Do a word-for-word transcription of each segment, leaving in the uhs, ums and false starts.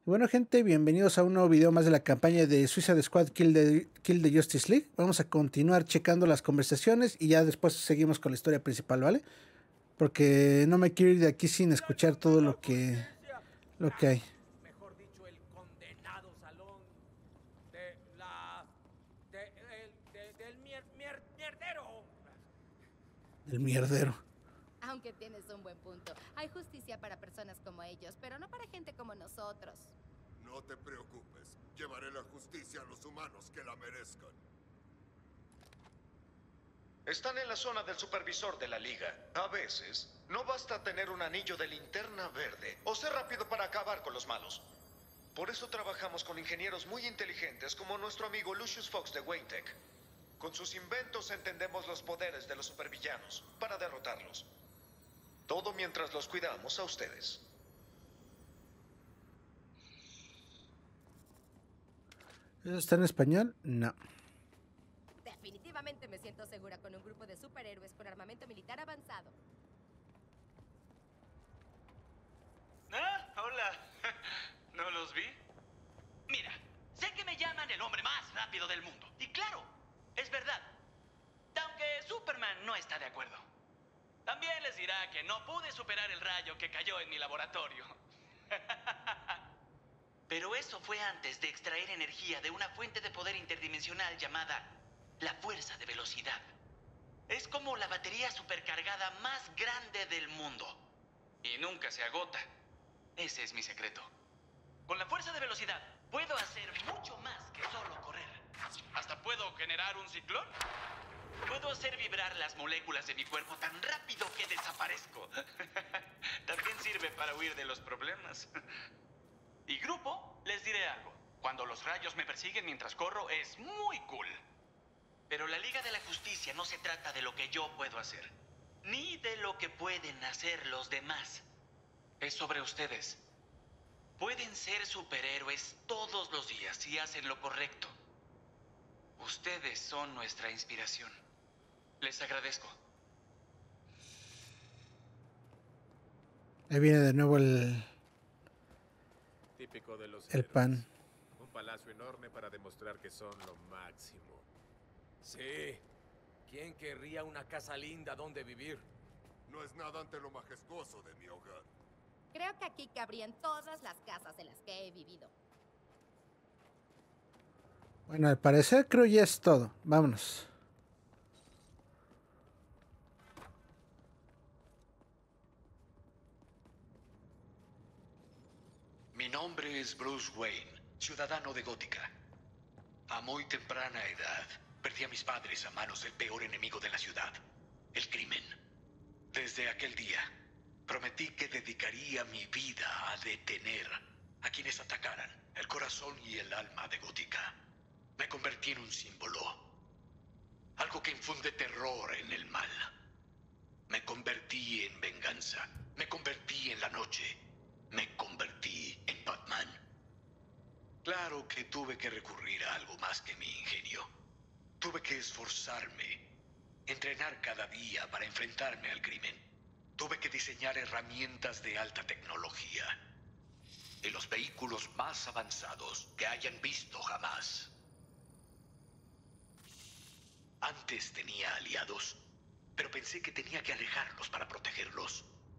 Y bueno, gente, bienvenidos a un nuevo video más de la campaña de Suicide Squad Kill the, Kill the Justice League. Vamos a continuar checando las conversaciones y ya después seguimos con la historia principal, ¿vale? Porque no me quiero ir de aquí sin escuchar todo lo que, lo que hay. Mejor dicho, el condenado salón de la... De, el, de, del mier, mier, mierdero. El mierdero. Aunque tienes un buen punto. Hay justicia para personas como ellos, pero no para gente como nosotros. No te preocupes. Llevaré la justicia a los humanos que la merezcan. Están en la zona del supervisor de la liga. A veces, no basta tener un anillo de linterna verde o ser rápido para acabar con los malos. Por eso trabajamos con ingenieros muy inteligentes como nuestro amigo Lucius Fox de Wayne Tech. Con sus inventos entendemos los poderes de los supervillanos para derrotarlos. Todo mientras los cuidamos a ustedes. ¿Eso está en español? No. Definitivamente me siento segura con un grupo de superhéroes con armamento militar avanzado. Ah, hola. ¿No los vi? Mira, sé que me llaman el hombre más rápido del mundo. Y claro, es verdad. Aunque Superman no está de acuerdo. También les dirá que no pude superar el rayo que cayó en mi laboratorio. Pero eso fue antes de extraer energía de una fuente de poder interdimensional llamada la fuerza de velocidad. Es como la batería supercargada más grande del mundo. Y nunca se agota. Ese es mi secreto. Con la fuerza de velocidad puedo hacer mucho más que solo correr. Hasta puedo generar un ciclón. Puedo hacer vibrar las moléculas de mi cuerpo tan rápido que desaparezco. También sirve para huir de los problemas. Y grupo, les diré algo. Cuando los rayos me persiguen mientras corro es muy cool. Pero la Liga de la Justicia no se trata de lo que yo puedo hacer, ni de lo que pueden hacer los demás. Es sobre ustedes. Pueden ser superhéroes todos los días si hacen lo correcto. Ustedes son nuestra inspiración. Les agradezco. Ahí viene de nuevo el, Típico de los el héroes. pan. Un palacio enorme para demostrar que son lo máximo. Sí. ¿Quién querría una casa linda donde vivir? No es nada ante lo majestuoso de mi hogar. Creo que aquí cabrían todas las casas en las que he vivido. Bueno, al parecer creo ya es todo. Vámonos. Mi nombre es Bruce Wayne, ciudadano de Gótica. A muy temprana edad, perdí a mis padres a manos del peor enemigo de la ciudad, el crimen. Desde aquel día, prometí que dedicaría mi vida a detener a quienes atacaran el corazón y el alma de Gótica. Me convertí en un símbolo, algo que infunde terror en el mal. Me convertí en venganza, me convertí en la noche, me convertí en Batman. Claro que tuve que recurrir a algo más que mi ingenio. Tuve que esforzarme, entrenar cada día para enfrentarme al crimen. Tuve que diseñar herramientas de alta tecnología y los vehículos más avanzados que hayan visto jamás. Antes tenía aliados, pero pensé que tenía que alejarlos para protegerlos.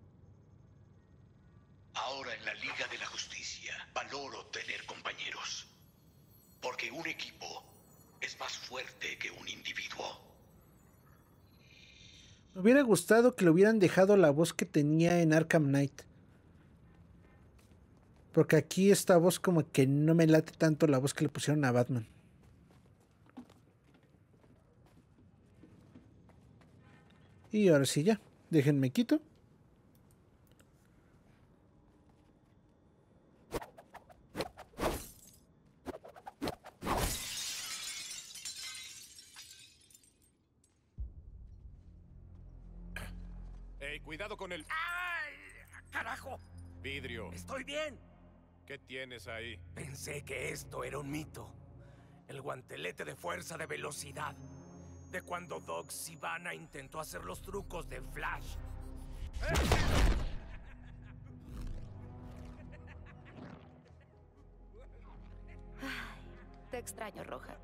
Ahora en la Liga de la Justicia valoro tener compañeros, porque un equipo es más fuerte que un individuo. Me hubiera gustado que le hubieran dejado la voz que tenía en Arkham Knight. Porque aquí esta voz como que no me late tanto la voz que le pusieron a Batman. Y ahora sí ya, déjenme quito. ¡Ey, cuidado con el ¡Ay! ¡Carajo! vidrio! Estoy bien. ¿Qué tienes ahí? Pensé que esto era un mito. El guantelete de fuerza de velocidad. De cuando Doc Sivana intentó hacer los trucos de Flash. extraño, Roja.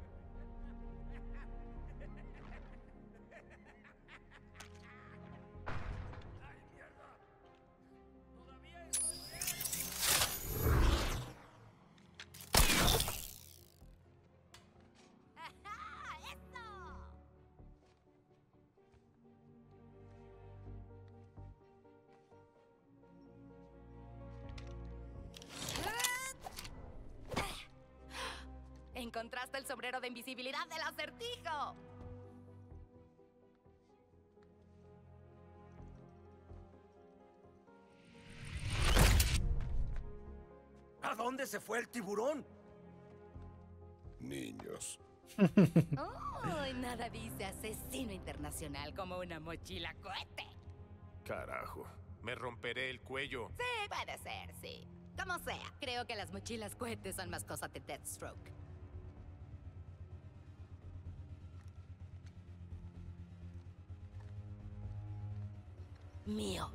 Encontraste el sombrero de invisibilidad del acertijo. ¿A dónde se fue el tiburón? Niños. Oh, nada dice asesino internacional como una mochila cohete. Carajo, me romperé el cuello. Sí, puede ser, sí. Como sea, creo que las mochilas cohetes son más cosas de Deathstroke. Mío.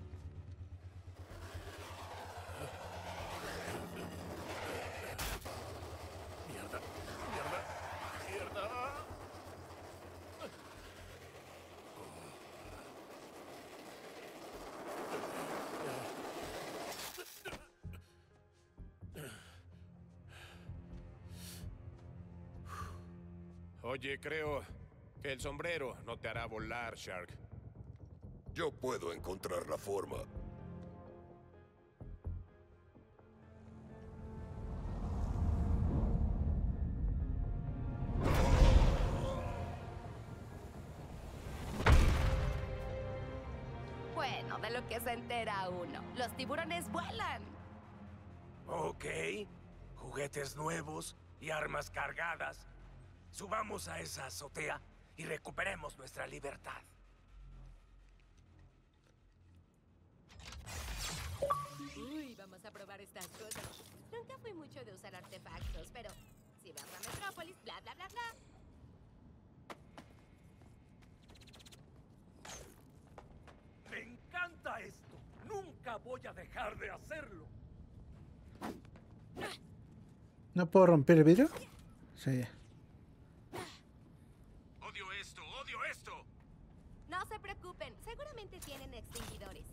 Mierda, mierda, mierda. Oye, creo que el sombrero no te hará volar, Shark. Yo puedo encontrar la forma. Bueno, de lo que se entera uno. Los tiburones vuelan. Ok. Juguetes nuevos y armas cargadas. Subamos a esa azotea y recuperemos nuestra libertad. Uy, vamos a probar estas cosas. Nunca fui mucho de usar artefactos, pero si vas a Metrópolis, bla, bla, bla, bla. ¡Me encanta esto! ¡Nunca voy a dejar de hacerlo! ¿No puedo romper el vidrio? Sí. Odio esto, odio esto. No se preocupen, seguramente tienen extinguidores.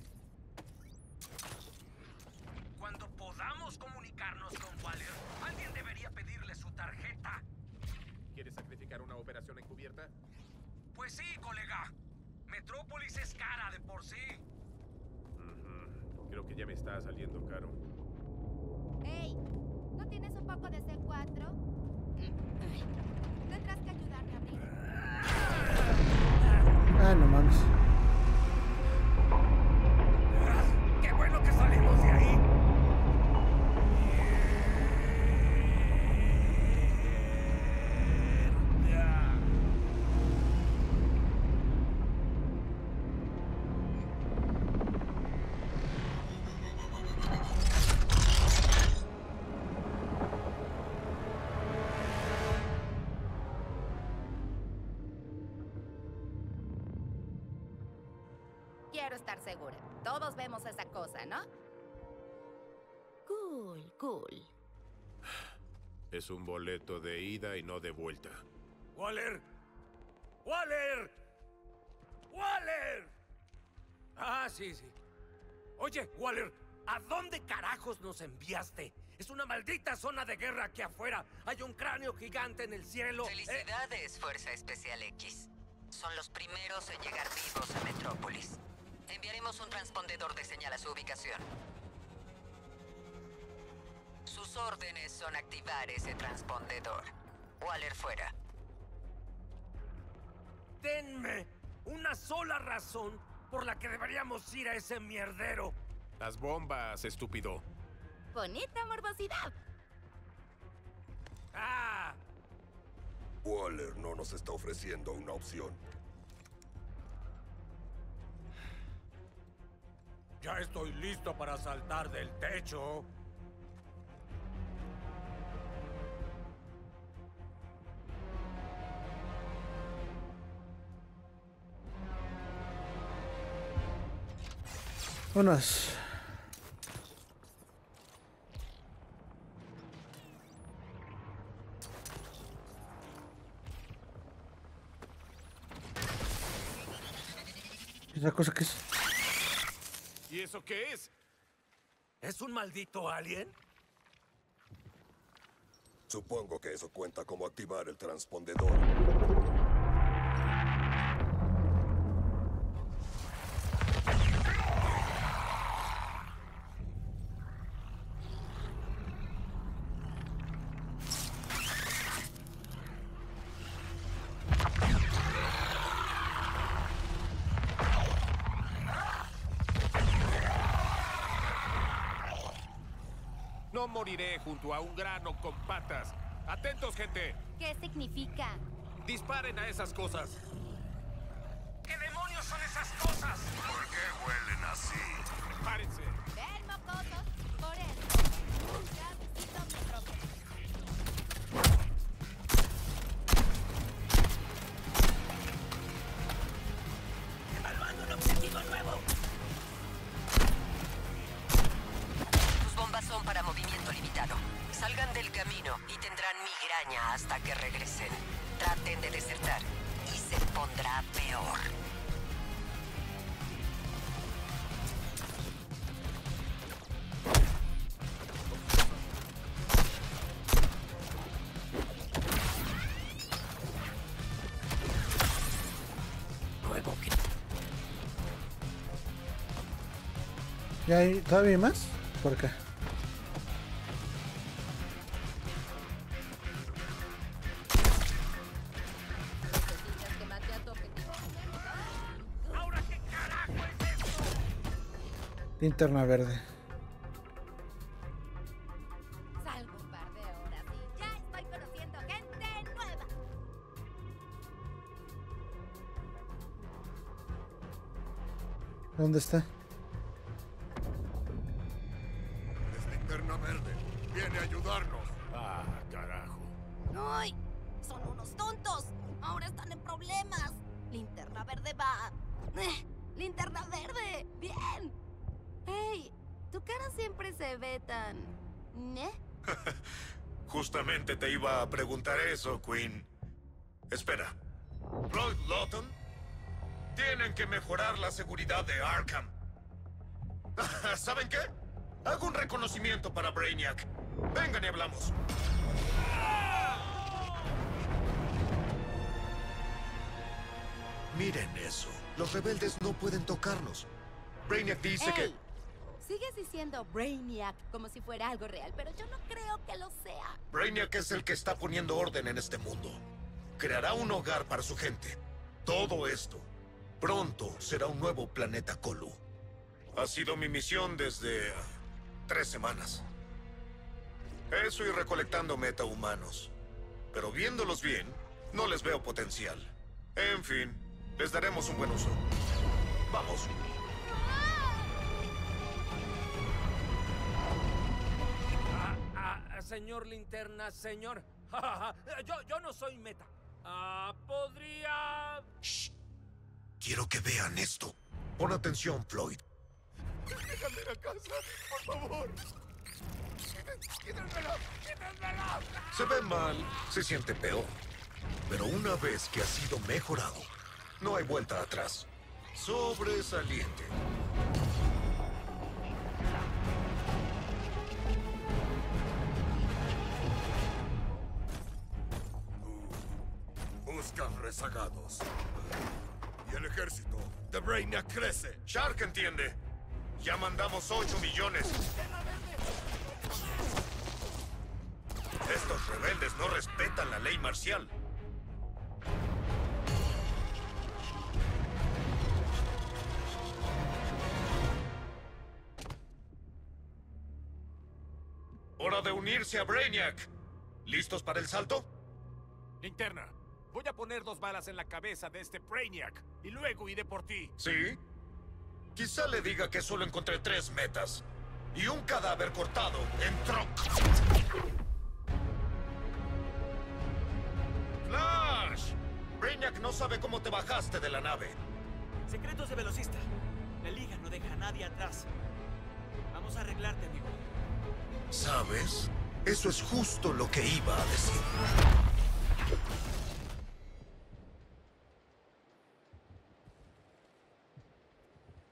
Cuando podamos comunicarnos con Waller, alguien debería pedirle su tarjeta. ¿Quieres sacrificar una operación encubierta? Pues sí, colega. Metrópolis es cara de por sí. Ujú. Creo que ya me está saliendo caro. Hey, ¿no tienes un poco de C cuatro? Tendrás que ayudarme a abrir. Ah, no mames. ¡Qué bueno que salimos de ahí! Quiero estar segura. Todos vemos esa cosa, ¿no? Cool, cool. Es un boleto de ida y no de vuelta. ¡Waller! ¡Waller! ¡Waller! Ah, sí, sí. Oye, Waller, ¿a dónde carajos nos enviaste? Es una maldita zona de guerra aquí afuera. Hay un cráneo gigante en el cielo. Felicidades, Fuerza Especial X. Son los primeros en llegar vivos a Metrópolis. Enviaremos un transpondedor de señal a su ubicación. Sus órdenes son activar ese transpondedor. Waller fuera. Denme una sola razón por la que deberíamos ir a ese mierdero. Las bombas, estúpido. Bonita morbosidad. ¡Ah! Waller no nos está ofreciendo una opción. Ya estoy listo para saltar del techo. Unos. ¿Esa cosa qué es? ¿Y eso qué es? ¿Es un maldito alien? Supongo que eso cuenta como activar el transpondedor. No moriré junto a un grano con patas. ¡Atentos, gente! ¿Qué significa? ¡Disparen a esas cosas! ¿Qué demonios son esas cosas? ¿Por qué huelen así? ¡Prepárense! Ven, mocosos. Por eso. Ya visito Metrópolis. ¡Evaluando un objetivo nuevo! Sus bombas son para movimiento limitado. Salgan del camino y tendrán migraña hasta que regresen. Traten de desertar y se pondrá peor. Nuevo que... ¿Ya hay todavía más? Por acá. ¿Necesitas que mate a tu objetivo? ¿Ahora qué carajo es esto? Linterna verde. Salgo un par de horas y ya estoy conociendo gente nueva. ¿Dónde está? Es Linterna Verde. Viene a ayudarnos. Ah, carajo. ¡Ay! ¡Son unos tontos! Ahora están en problemas. Linterna verde va. ¡Eh! ¡Linterna verde! ¡Bien! ¡Hey! Tu cara siempre se ve tan... ¿eh? Justamente te iba a preguntar eso, Queen. Espera. Floyd Lawton, tienen que mejorar la seguridad de Arkham. ¿Saben qué? Hago un reconocimiento para Brainiac. Vengan y hablamos. Miren eso. Los rebeldes no pueden tocarnos. Brainiac dice ¡Ey! que... Sigues diciendo Brainiac como si fuera algo real, pero yo no creo que lo sea. Brainiac es el que está poniendo orden en este mundo. Creará un hogar para su gente. Todo esto pronto será un nuevo planeta Colu. Ha sido mi misión desde uh, tres semanas. Eso y recolectando metahumanos. Pero viéndolos bien, no les veo potencial. En fin, les daremos un buen uso. Vamos. Ah, ah, señor Linterna, señor. yo, yo no soy Meta. Ah, podría... Shh. Quiero que vean esto. Pon atención, Floyd. Déjame ir a casa, por favor. Quítenmelo, quítenmelo. Se ve mal, se siente peor. Pero una vez que ha sido mejorado, no hay vuelta atrás. Sobresaliente. Buscan rezagados. Y el ejército de Brainiac crece. Shark entiende. Ya mandamos ocho millones. Estos rebeldes no respetan la ley marcial. Hora de unirse a Brainiac. ¿Listos para el salto? Linterna, voy a poner dos balas en la cabeza de este Brainiac y luego iré por ti. ¿Sí? Quizá le diga que solo encontré tres metas y un cadáver cortado en tronco. ¡Flash! Brainiac no sabe cómo te bajaste de la nave. Secretos de velocista. La liga no deja a nadie atrás. Vamos a arreglarte, amigo. ¿Sabes? Eso es justo lo que iba a decir.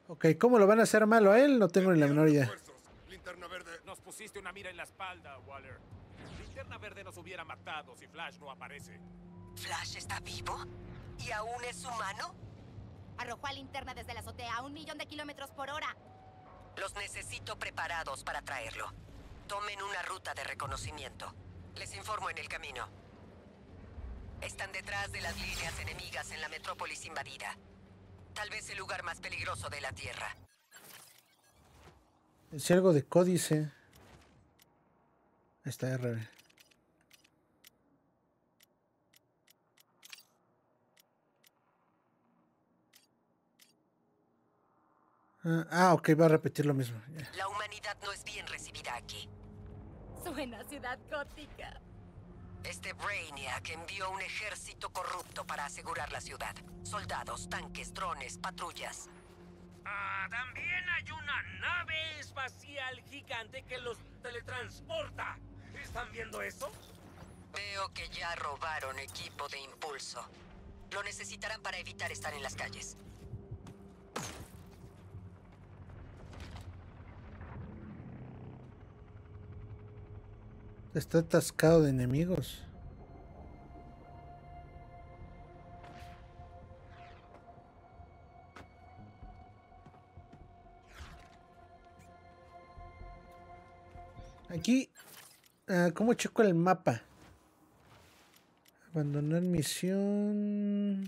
Ok, ¿cómo lo van a hacer malo a él? No tengo ni la menor idea. Linterna verde. Nos pusiste una mira en la espalda, Waller. Linterna verde nos hubiera matado si Flash no aparece. ¿Flash está vivo? ¿Y aún es humano? Arrojó a Linterna desde la azotea a un millón de kilómetros por hora. Los necesito preparados para traerlo. Tomen una ruta de reconocimiento. Les informo en el camino. Están detrás de las líneas enemigas en la metrópolis invadida. Tal vez el lugar más peligroso de la Tierra. Es algo de códice. Ahí está R B. Ah, ah, ok, va a repetir lo mismo. Yeah. La humanidad no es bien recibida aquí. Suena ciudad gótica. Este Brainiac envió un ejército corrupto para asegurar la ciudad. Soldados, tanques, drones, patrullas. Ah, también hay una nave espacial gigante que los teletransporta. ¿Están viendo eso? Veo que ya robaron equipo de impulso. Lo necesitarán para evitar estar en las calles. Está atascado de enemigos. Aquí, uh, ¿cómo checo el mapa? Abandonar misión.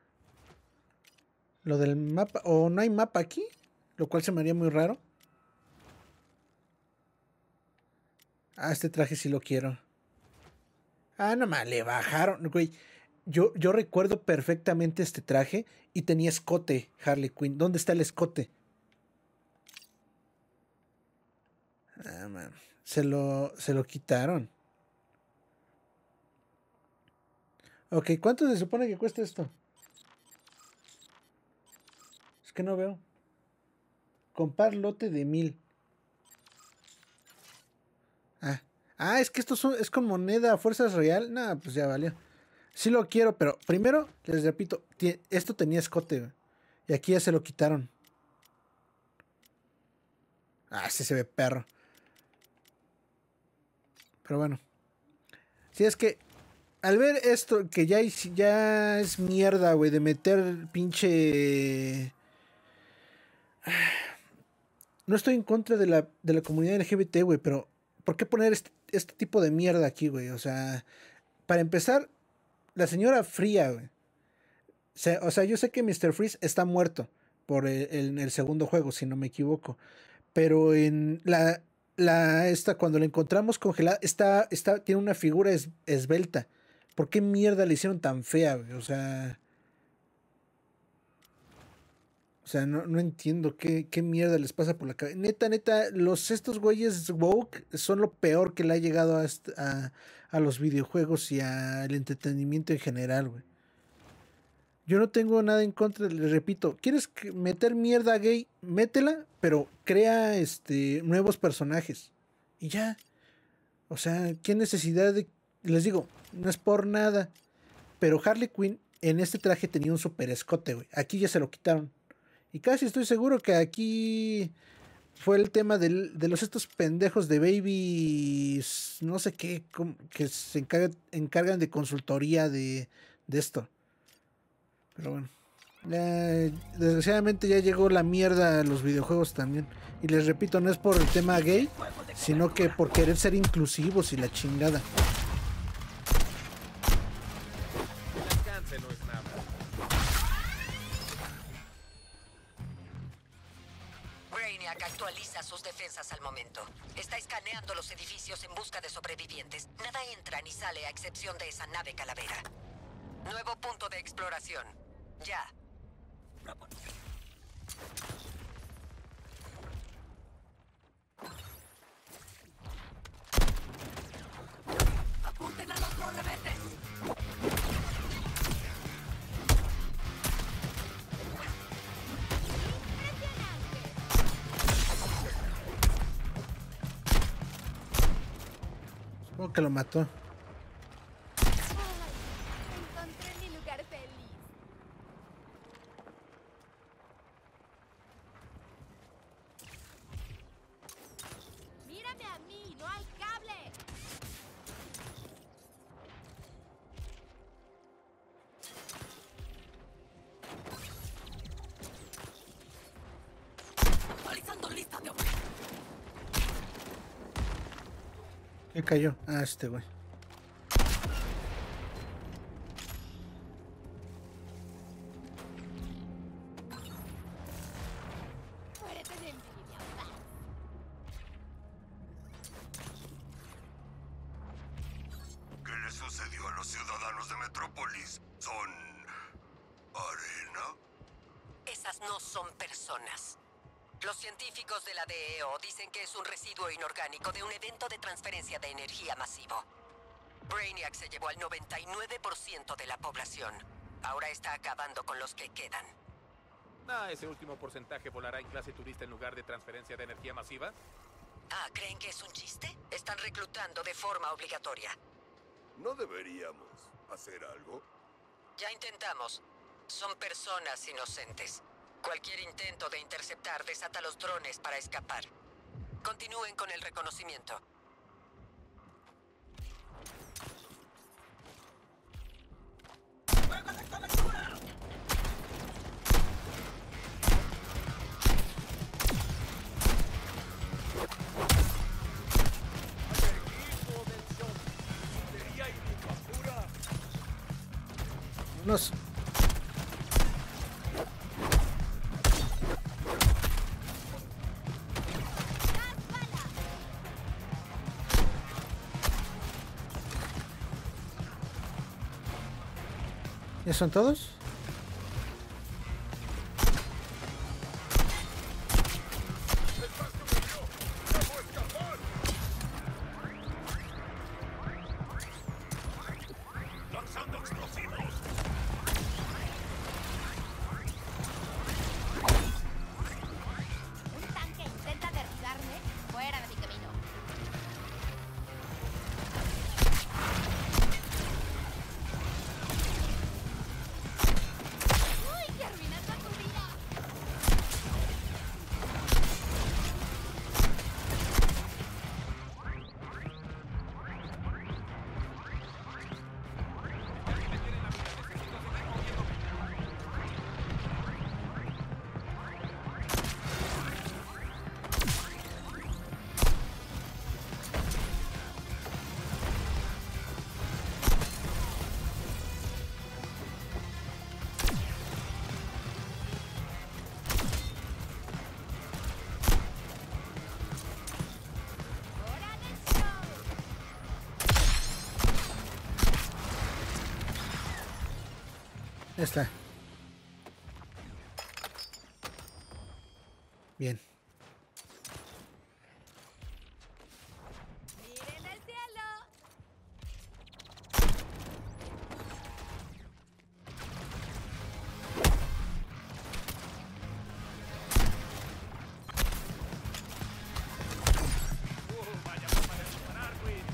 Lo del mapa. ¿O no hay mapa aquí? Lo cual se me haría muy raro. Ah, este traje sí lo quiero. Ah, nomás le bajaron, güey. Yo, yo recuerdo perfectamente este traje y tenía escote, Harley Quinn. ¿Dónde está el escote? Ah, man. Se lo, se lo quitaron. Ok, ¿cuánto se supone que cuesta esto? Es que no veo. Comprar lote de mil. Ah, ah, es que esto son, es con moneda fuerzas real. Nada, pues ya valió. Sí lo quiero, pero primero, les repito, esto tenía escote, güey, y aquí ya se lo quitaron. Ah, sí se ve perro. Pero bueno. Si es que al ver esto, que ya, ya es mierda, güey, de meter pinche... No estoy en contra de la, de la comunidad L G B T, güey, pero ¿por qué poner este, este tipo de mierda aquí, güey? O sea, para empezar, la señora fría, güey. O sea, o sea, yo sé que mister Freeze está muerto por el, el, el segundo juego, si no me equivoco. Pero en la... La, esta, cuando la encontramos congelada, está, está, tiene una figura es, esbelta. ¿Por qué mierda le hicieron tan fea, güey? O sea... O sea, no, no entiendo qué, qué mierda les pasa por la cabeza. Neta, neta, los, estos güeyes woke son lo peor que le ha llegado a, a, a los videojuegos y al entretenimiento en general, güey. Yo no tengo nada en contra, les repito, ¿quieres meter mierda gay? Métela, pero crea este, nuevos personajes. Y ya. O sea, ¿qué necesidad de...? Les digo, no es por nada. Pero Harley Quinn en este traje tenía un super escote, güey. Aquí ya se lo quitaron. Y casi estoy seguro que aquí fue el tema de, de los estos pendejos de babies, no sé qué, que se encargan, encargan de consultoría de, de esto. Pero bueno, ya, desgraciadamente ya llegó la mierda a los videojuegos también. Y les repito, no es por el tema gay, sino que por querer ser inclusivos y la chingada. El alcance no es nada. Brainiac actualiza sus defensas al momento. Está escaneando los edificios en busca de sobrevivientes. Nada entra ni sale a excepción de esa nave calavera. Nuevo punto de exploración. Ya. ¡Apunten a los correvetes! Supongo que lo mató. ¿Qué cayó? Ah, este güey. ¿Qué le sucedió a los ciudadanos de Metrópolis? ¿Son arena? Esas no son personas. Los científicos de la D E O dicen que es un residuo inorgánico de un evento de transferencia de energía masivo. Brainiac se llevó al noventa y nueve por ciento de la población. Ahora está acabando con los que quedan. Ah, ese último porcentaje volará en clase turista en lugar de transferencia de energía masiva. Ah, ¿creen que es un chiste? Están reclutando de forma obligatoria. ¿No deberíamos hacer algo? Ya intentamos. Son personas inocentes. Cualquier intento de interceptar desata los drones para escapar. Continúen con el reconocimiento. Nos. ¿Ya son todos? ¡Lanzando explosivos! Un tanque intenta derribarme. Fuera de mi camino. ¡Uy, qué arruinaste tu vida! ¡Hora del show! Ya está. Bien. ¡Miren el cielo! ¡Uh, vaya forma de disparar, Queen!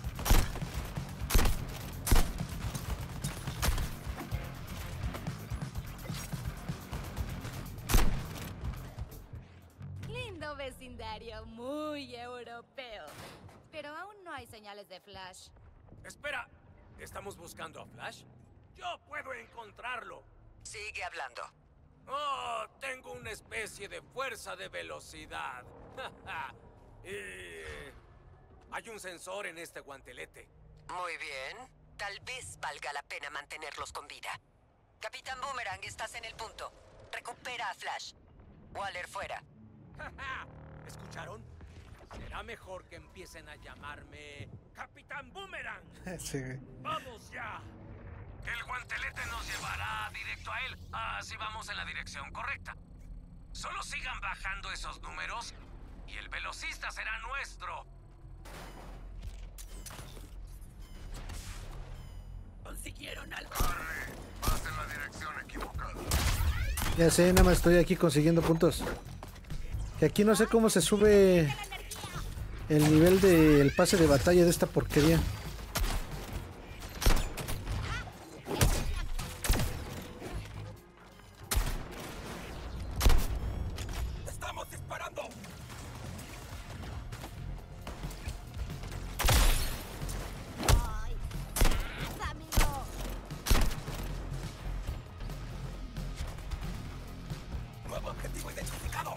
Lindo vecindario, muy europeo. Pero aún no hay señales de Flash. Espera, ¿estamos buscando a Flash? Yo puedo encontrarlo. Sigue hablando. Oh, tengo una especie de fuerza de velocidad. y... hay un sensor en este guantelete. Muy bien. Tal vez valga la pena mantenerlos con vida. Capitán Boomerang, estás en el punto. Recupera a Flash. Waller fuera. ¿Escucharon? Será mejor que empiecen a llamarme Capitán Boomerang. Sí, güey. ¡Vamos ya! El guantelete nos llevará directo a él. Así vamos en la dirección correcta. Solo sigan bajando esos números y el velocista será nuestro. ¿Consiguieron algo? Harry, vas en la dirección equivocada. Ya sé, nada más estoy aquí consiguiendo puntos. Que aquí no sé cómo se sube el nivel del pase de batalla de esta porquería. ¡Estamos disparando! ¡Ay! ¡Más, amigo! ¡Nuevo objetivo identificado!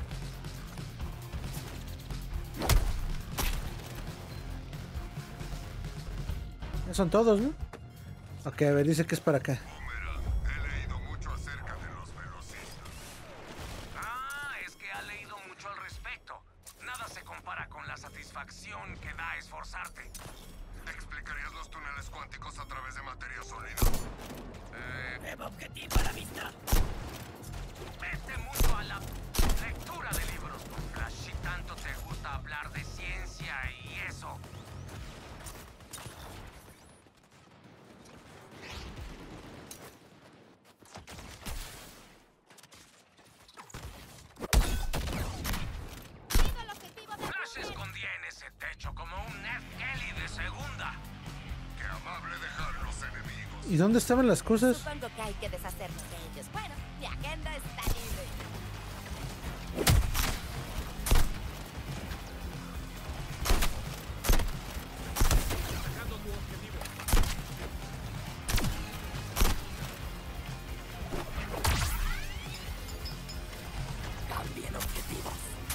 Son todos, ¿no? Ok, a ver, dice que es para acá. He leído mucho acerca de los velocistas. Ah, es que ha leído mucho al respecto. Nada se compara con la satisfacción que da esforzarte. ¿Explicarías los túneles cuánticos a través de materia sólida? Eh, Nuevo objetivo a la vista. vete mucho a la lectura de libros, Flash, si tanto te gusta hablar de ciencia y eso. Flash se escondía en ese techo como un Ned Kelly de segunda. Qué amable dejar los enemigos. ¿Y dónde estaban las cosas? Supongo que hay que deshacernos de ellos. Bueno, mi agenda está libre. Atacando tu objetivo. Cambien objetivos.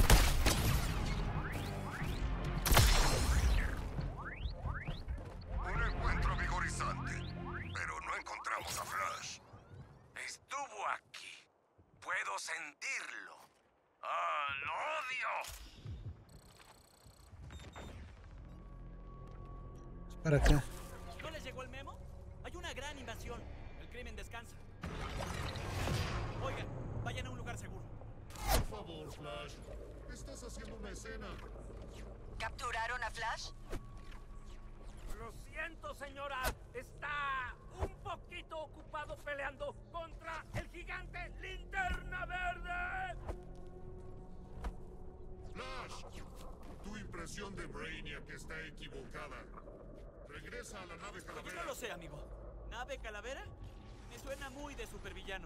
Un encuentro vigorizante. Pero no encontramos a Flash. Estuvo aquí. Puedo sentirlo. ¡Ah, lo odio! Para acá. ¿No les llegó el memo? Hay una gran invasión. El crimen descansa. Oigan, vayan a un lugar seguro. Por favor, Flash. Estás haciendo una escena. ¿Capturaron a Flash? Lo siento, señora. Está un poquito ocupado peleando contra el gigante Linterna Verde. Flash, tu impresión de Brainiac está equivocada. Regresa a la nave Yo Calavera. no lo sé, amigo. ¿Nave Calavera? Me suena muy de supervillano.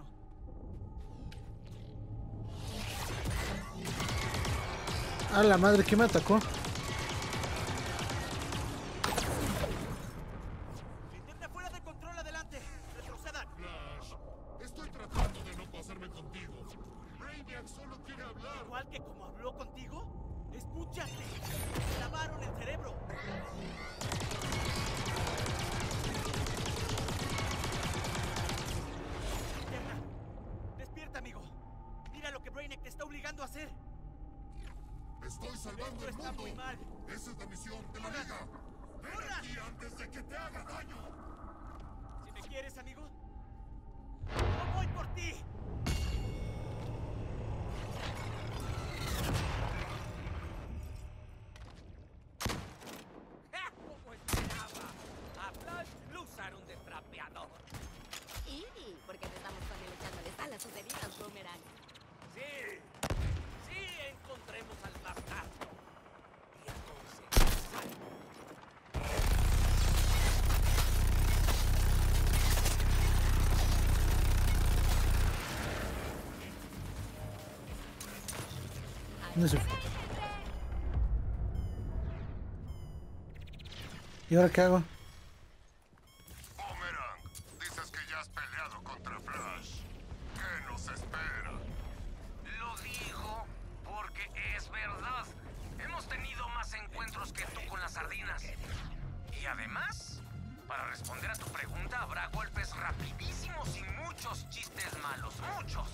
A la madre, ¿quién me atacó? Linterna fuera de control, adelante. Retrocedan. Flash, estoy tratando de no pasarme contigo. Brainiac solo quiere hablar. Igual que como habló contigo. Escúchate. Me lavaron el cerebro. Linterna, despierta, amigo. Mira lo que Brainiac te está obligando a hacer. Estoy salvando Esto el está mundo. muy mal. Esa es la misión de la Liga. Ven ¡Corran! aquí antes de que te haga daño. Si me quieres, amigo, yo voy por ti. ¡Ja! Como esperaba. A Flash lo usaron de trapeador. Y porque no estamos con él echándoles a las sus heridas, Boomerang. Sí. Sí, encontremos al bastardo. Y entonces salvo. ¿Dónde se fue? ¿Y ahora qué hago? Boomerang, dices que ya has peleado contra Flash. ¿Qué nos espera? Lo digo porque es verdad. Hemos tenido más encuentros que tú con las sardinas. Y además, para responder a tu pregunta, habrá golpes rapidísimos y muchos chistes malos. ¡Muchos!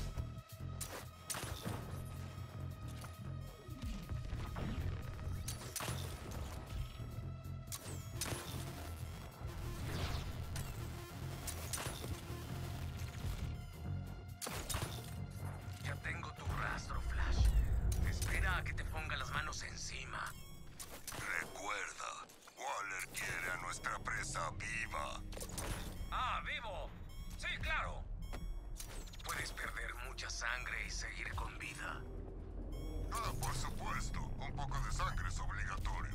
Ya tengo tu rastro, Flash. Espera a que te ponga las manos encima. Recuerda, Waller quiere a nuestra presa viva. ¡Ah, vivo! Sí, claro. Puedes perder mucha sangre y seguir con vida. Ah, por supuesto. Un poco de sangre es obligatorio.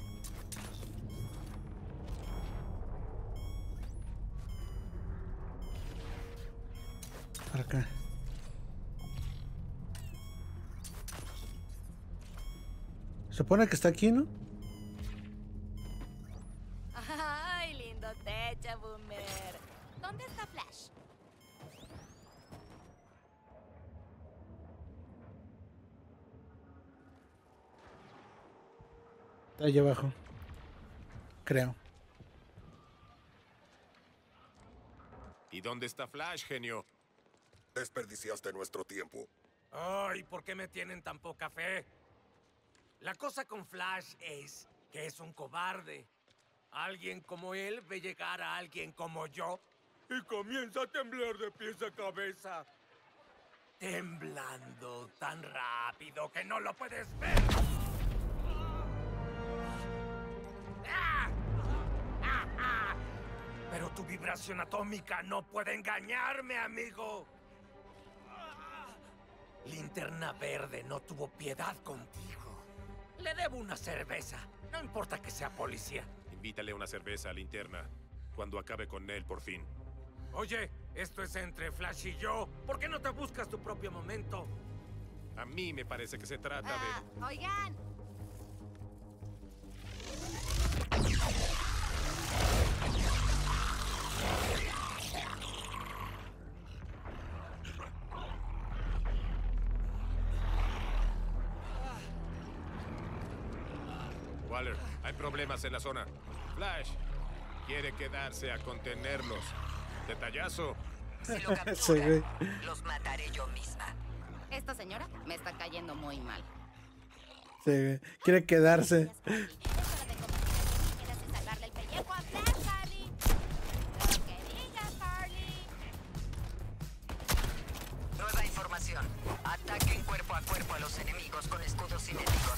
Para acá. Se supone que está aquí, ¿no? Ay, lindo techo, Boomer. ¿Dónde está Flash? Está allá abajo. Creo. ¿Y dónde está Flash, genio? Desperdiciaste nuestro tiempo. Ay, ¿por qué me tienen tan poca fe? La cosa con Flash es que es un cobarde. Alguien como él ve llegar a alguien como yo y comienza a temblar de pies a cabeza. Temblando tan rápido que no lo puedes ver. ¡Ah! ¡Ah, ah! Pero tu vibración atómica no puede engañarme, amigo. Linterna Verde no tuvo piedad contigo. Le debo una cerveza. No importa que sea policía. Invítale una cerveza a Linterna cuando acabe con él por fin. Oye, esto es entre Flash y yo. ¿Por qué no te buscas tu propio momento? A mí me parece que se trata Ah, de... oigan. Waller, hay problemas en la zona. Flash quiere quedarse a contenerlos. Detallazo. Si lo capturan, los mataré yo misma. Esta señora me está cayendo muy mal. Sí, quiere quedarse. Es hora de convertir en quieres salvarle el pellejo a Flash, Harley. Lo que digas, Harley. Nueva información. Ataquen cuerpo a cuerpo a los enemigos con escudos cinéticos.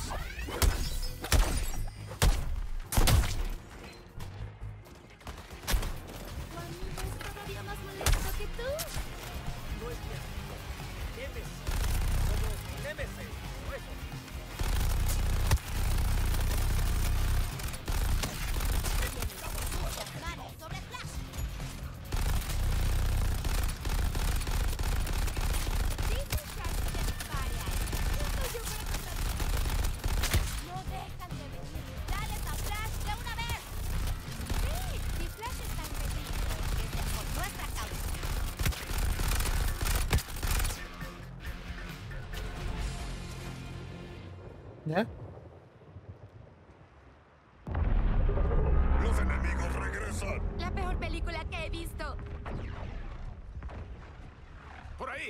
Tu amigo es todavía más molesto que tú. No es mi amigo. Nemesis. Como Nemesis. Por eso. Muchas manos sobre Flash. Dice Flash que dispare ahí. Esto yo voy a contar. No dejan de venir. Dales a Flash de una vez. Sí, si Flash está en peligro, que sea por nuestra causa. ¿Ya? ¡Los enemigos regresan! La peor película que he visto. ¡Por ahí!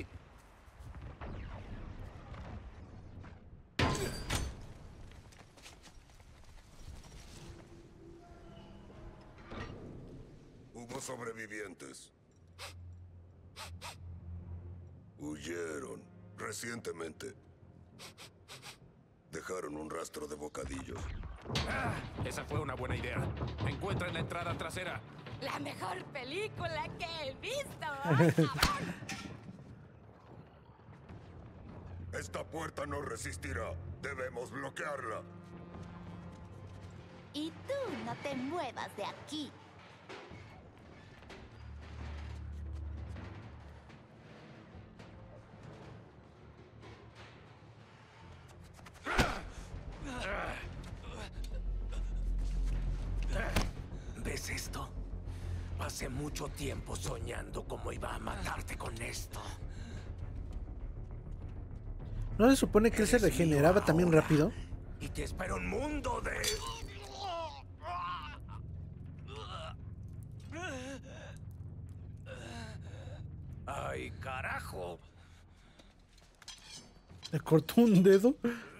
Hubo sobrevivientes. Huyeron recientemente. Dejaron un rastro de bocadillos. Ah, esa fue una buena idea. Encuentren la entrada trasera. La mejor película que he visto. ¡Ay, cabrón! Esta puerta no resistirá. Debemos bloquearla. Y tú no te muevas de aquí. ¿Ves esto? Pasé mucho tiempo soñando cómo iba a matarte con esto. ¿No se supone que él se Eres regeneraba mío también ahora. rápido? Y te espera un mundo de... ¡Ay, carajo! ¿Le cortó un dedo?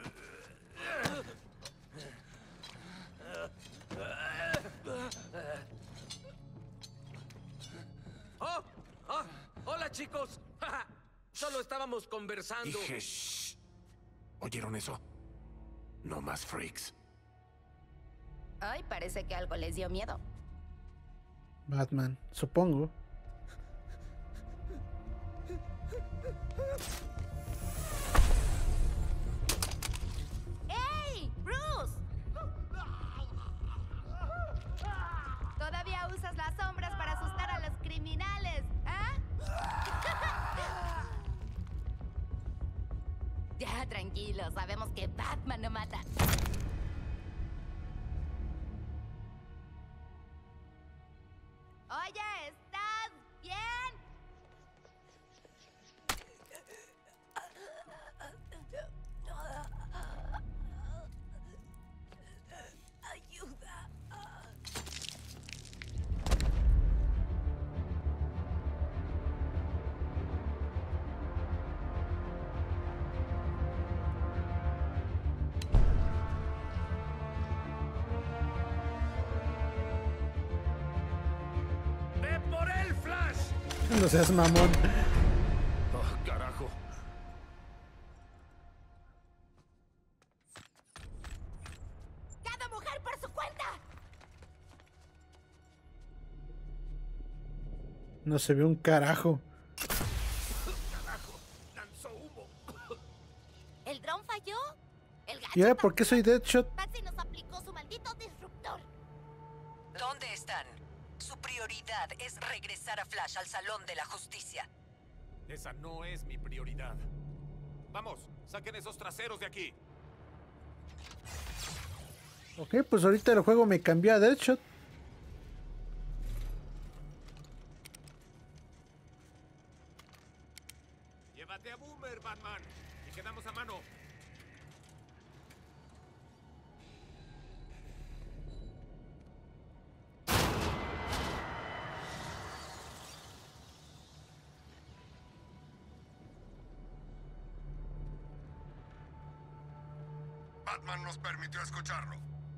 ¡Oh! ¡Oh! ¡Hola, chicos! Solo estábamos conversando. Dije, shh. ¿Oyeron eso? No más freaks. Ay, parece que algo les dio miedo. Batman, supongo. ¡Ey! ¡Bruce! Todavía usas las sombras para asustar a los criminales, ¿eh? Ya, tranquilo, sabemos que Batman no mata. Oye, ¿estás bien? Ayuda. No seas mamón. Oh, carajo. ¡Cada mujer por su cuenta! No se ve un carajo. Carajo, lanzó humo. ¿El dron falló? El gacho ¿Y ahora por qué soy Deadshot? Patsy nos aplicó su maldito disruptor. ¿Dónde están? Su prioridad es regresar a Flash al Salón de la Justicia. Esa no es mi prioridad. Vamos, saquen esos traseros de aquí. Ok, pues ahorita el juego me cambió a Deadshot. Llévate a Boomer, Batman. Y quedamos a mano. Batman nos permitió escucharlo.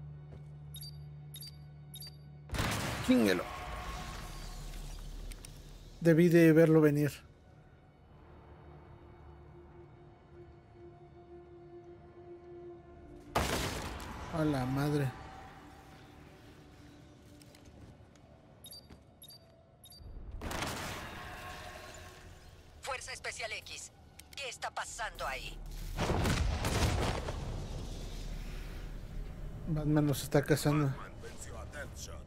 Chíngalo. Debí de verlo venir. A la madre. Fuerza Especial X, ¿qué está pasando ahí? Batman nos está cazando. Batman venció a Deadshot.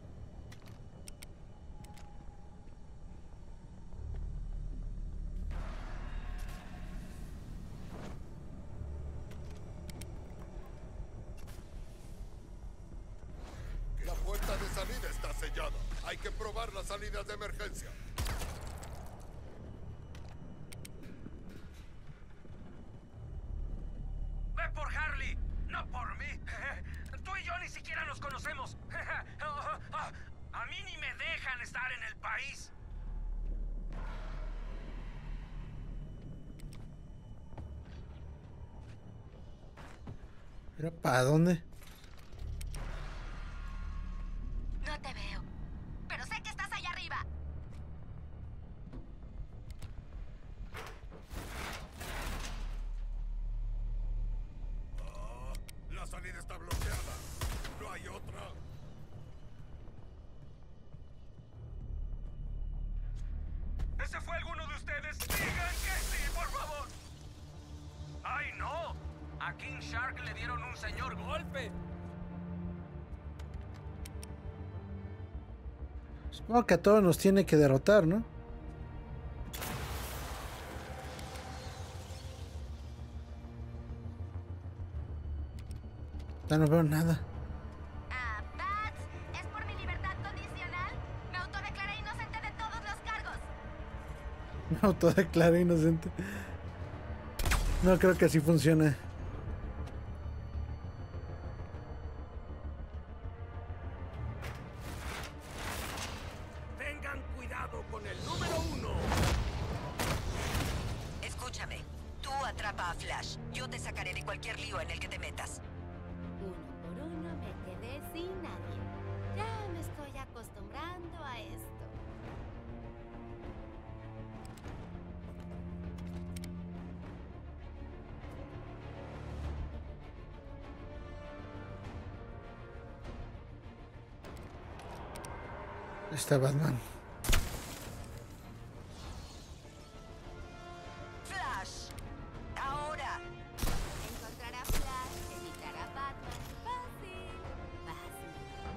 La puerta de salida está sellada. Hay que probar las salidas de emergencia. Ve por Harley, no por mí. Tú y yo ni siquiera nos conocemos. A mí ni me dejan estar en el país. ¿Pero para dónde? No te veo, pero sé que estás allá arriba. Ah, la salida está bloqueada. No hay otra. ¿Ese fue alguno de ustedes? Digan que sí, por favor. ¡Ay, no! A King Shark le dieron un señor golpe. Supongo que a todos nos tiene que derrotar, ¿no? Ya no veo nada. Ah, Bats, ¿es por mi libertad condicional? Me autodeclaré inocente de todos los cargos. Me autodeclaré inocente. No creo que así funcione. Tengan cuidado con el número uno. Escúchame, tú atrapa a Flash. Yo te sacaré de cualquier lío en el que te metas. Uno por uno me quedé sin nadie. Ya me estoy acostumbrando a esto. Está Batman. ¡Flash! ¡Ahora! Encontrar a Flash, evitar a Batman. Fácil. Fácil.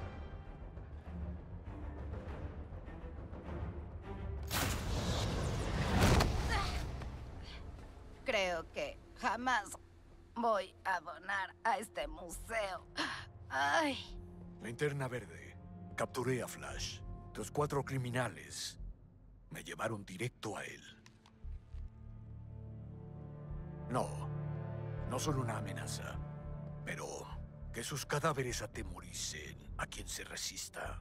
Creo que jamás voy a donar a este museo. Ay. Linterna Verde. Capturé a Flash. Los cuatro criminales me llevaron directo a él. No, no son una amenaza, pero que sus cadáveres atemoricen a quien se resista.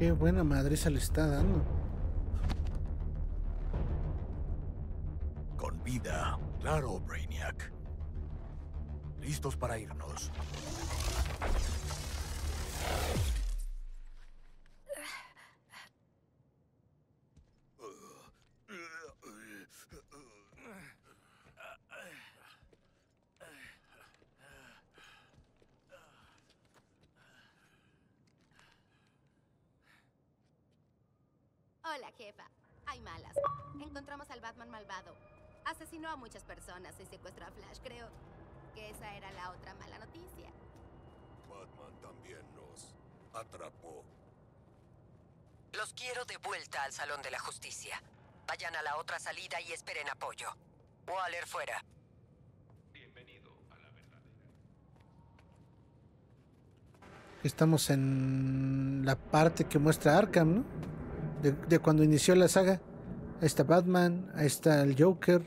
Qué buena madriza le está dando. Con vida, claro, Brainiac. Listos para irnos. Hola, jefa. Hay malas. Encontramos al Batman malvado. Asesinó a muchas personas y secuestró a Flash. Creo que esa era la otra mala noticia. Batman también nos atrapó. Los quiero de vuelta al Salón de la Justicia. Vayan a la otra salida y esperen apoyo. Waller fuera. Bienvenido a la verdadera. Estamos en la parte que muestra Arkham, ¿no? De, de cuando inició la saga. Ahí está Batman, ahí está el Joker.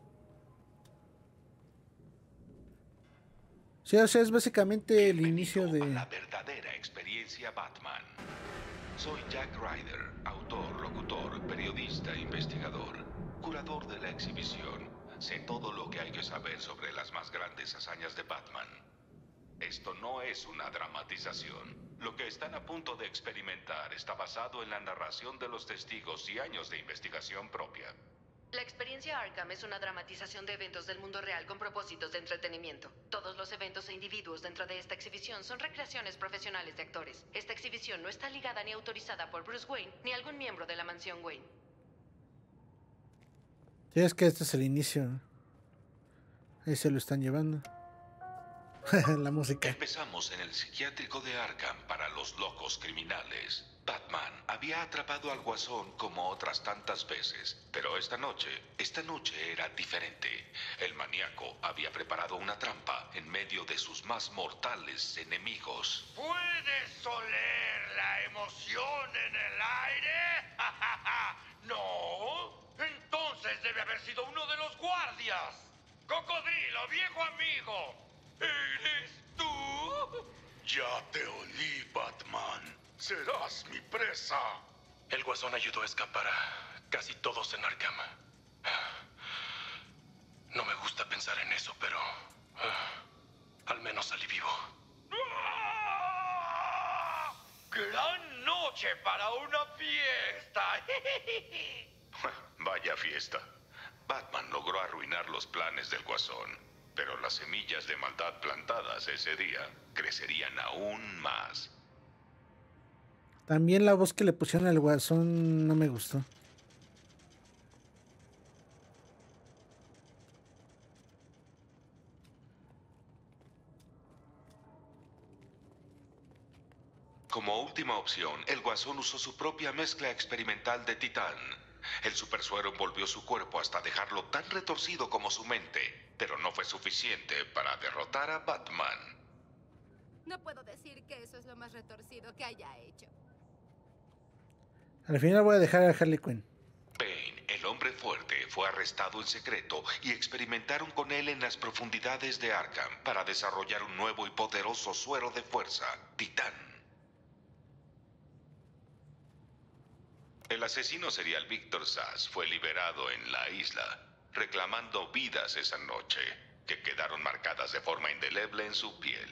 Sí, o sea, es básicamente el inicio de... La verdadera experiencia Batman. Soy Jack Ryder, autor, locutor, periodista, investigador, curador de la exhibición. Sé todo lo que hay que saber sobre las más grandes hazañas de Batman. Esto no es una dramatización. Lo que están a punto de experimentar está basado en la narración de los testigos y años de investigación propia. La experiencia Arkham es una dramatización de eventos del mundo real con propósitos de entretenimiento. Todos los eventos e individuos dentro de esta exhibición son recreaciones profesionales de actores. Esta exhibición no está ligada ni autorizada por Bruce Wayne ni algún miembro de la mansión Wayne. Sí, es que este es el inicio. Ahí se lo están llevando. La música. Empezamos en el psiquiátrico de Arkham para los locos criminales. Batman había atrapado al Guasón como otras tantas veces, pero esta noche, esta noche era diferente. El maníaco había preparado una trampa en medio de sus más mortales enemigos. ¿Puedes oler la emoción en el aire? ¿No? Entonces debe haber sido uno de los guardias. Cocodrilo, viejo amigo. ¿Eres tú? Ya te olí, Batman. Serás mi presa. El Guasón ayudó a escapar a casi todos en Arkham. No me gusta pensar en eso, pero uh, al menos salí vivo. ¡Gran noche para una fiesta! Vaya fiesta. Batman logró arruinar los planes del Guasón, pero las semillas de maldad plantadas ese día crecerían aún más. También la voz que le pusieron al Guasón no me gustó. Como última opción, el Guasón usó su propia mezcla experimental de titán. El supersuero envolvió su cuerpo hasta dejarlo tan retorcido como su mente, pero no fue suficiente para derrotar a Batman. No puedo decir que eso es lo más retorcido que haya hecho. Al final voy a dejar a Harley Quinn. Bane, el hombre fuerte, fue arrestado en secreto y experimentaron con él en las profundidades de Arkham para desarrollar un nuevo y poderoso suero de fuerza, Titán. El asesino serial Victor Sass fue liberado en la isla, reclamando vidas esa noche, que quedaron marcadas de forma indeleble en su piel.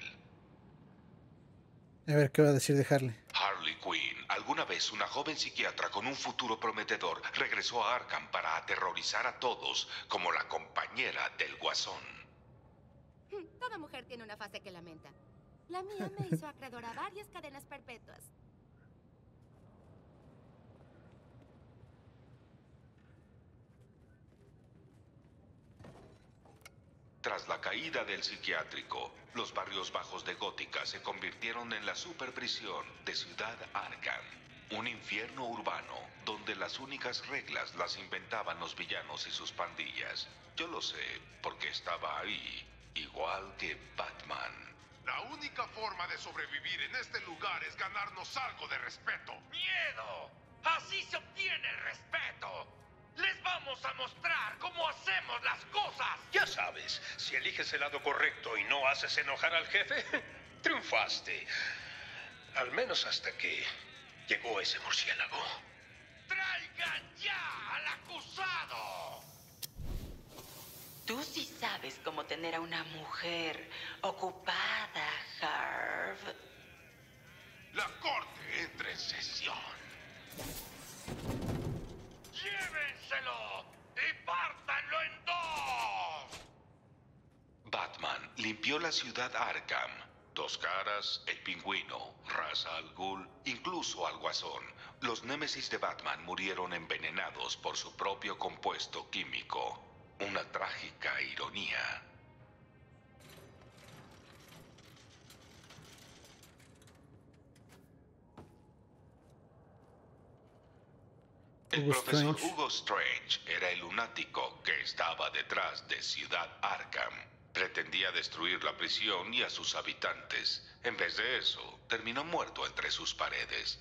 A ver qué va a decir de Harley. Harley Quinn, alguna vez una joven psiquiatra con un futuro prometedor, regresó a Arkham para aterrorizar a todos como la compañera del Guasón. Toda mujer tiene una fase que lamenta. La mía me hizo acreedor a varias cadenas perpetuas. Tras la caída del psiquiátrico, los barrios bajos de Gótica se convirtieron en la superprisión de Ciudad Arkham, un infierno urbano donde las únicas reglas las inventaban los villanos y sus pandillas. Yo lo sé porque estaba ahí, igual que Batman. La única forma de sobrevivir en este lugar es ganarnos algo de respeto. ¡Miedo! ¡Así se obtiene el respeto! ¡Les vamos a mostrar cómo hacemos las cosas! Ya sabes, si eliges el lado correcto y no haces enojar al jefe, triunfaste. Al menos hasta que Llegó ese murciélago. ¡Traigan ya al acusado! Tú sí sabes cómo tener a una mujer ocupada, Harv. La corte entra en sesión. ¡Llévenselo y pártanlo en dos! Batman limpió la ciudad Arkham. Dos Caras, el Pingüino, Ra's al Ghul, incluso al Guasón. Los némesis de Batman murieron envenenados por su propio compuesto químico. Una trágica ironía. El Hugo profesor Strange. Hugo Strange era el lunático que estaba detrás de Ciudad Arkham. Pretendía destruir la prisión y a sus habitantes. En vez de eso, terminó muerto entre sus paredes.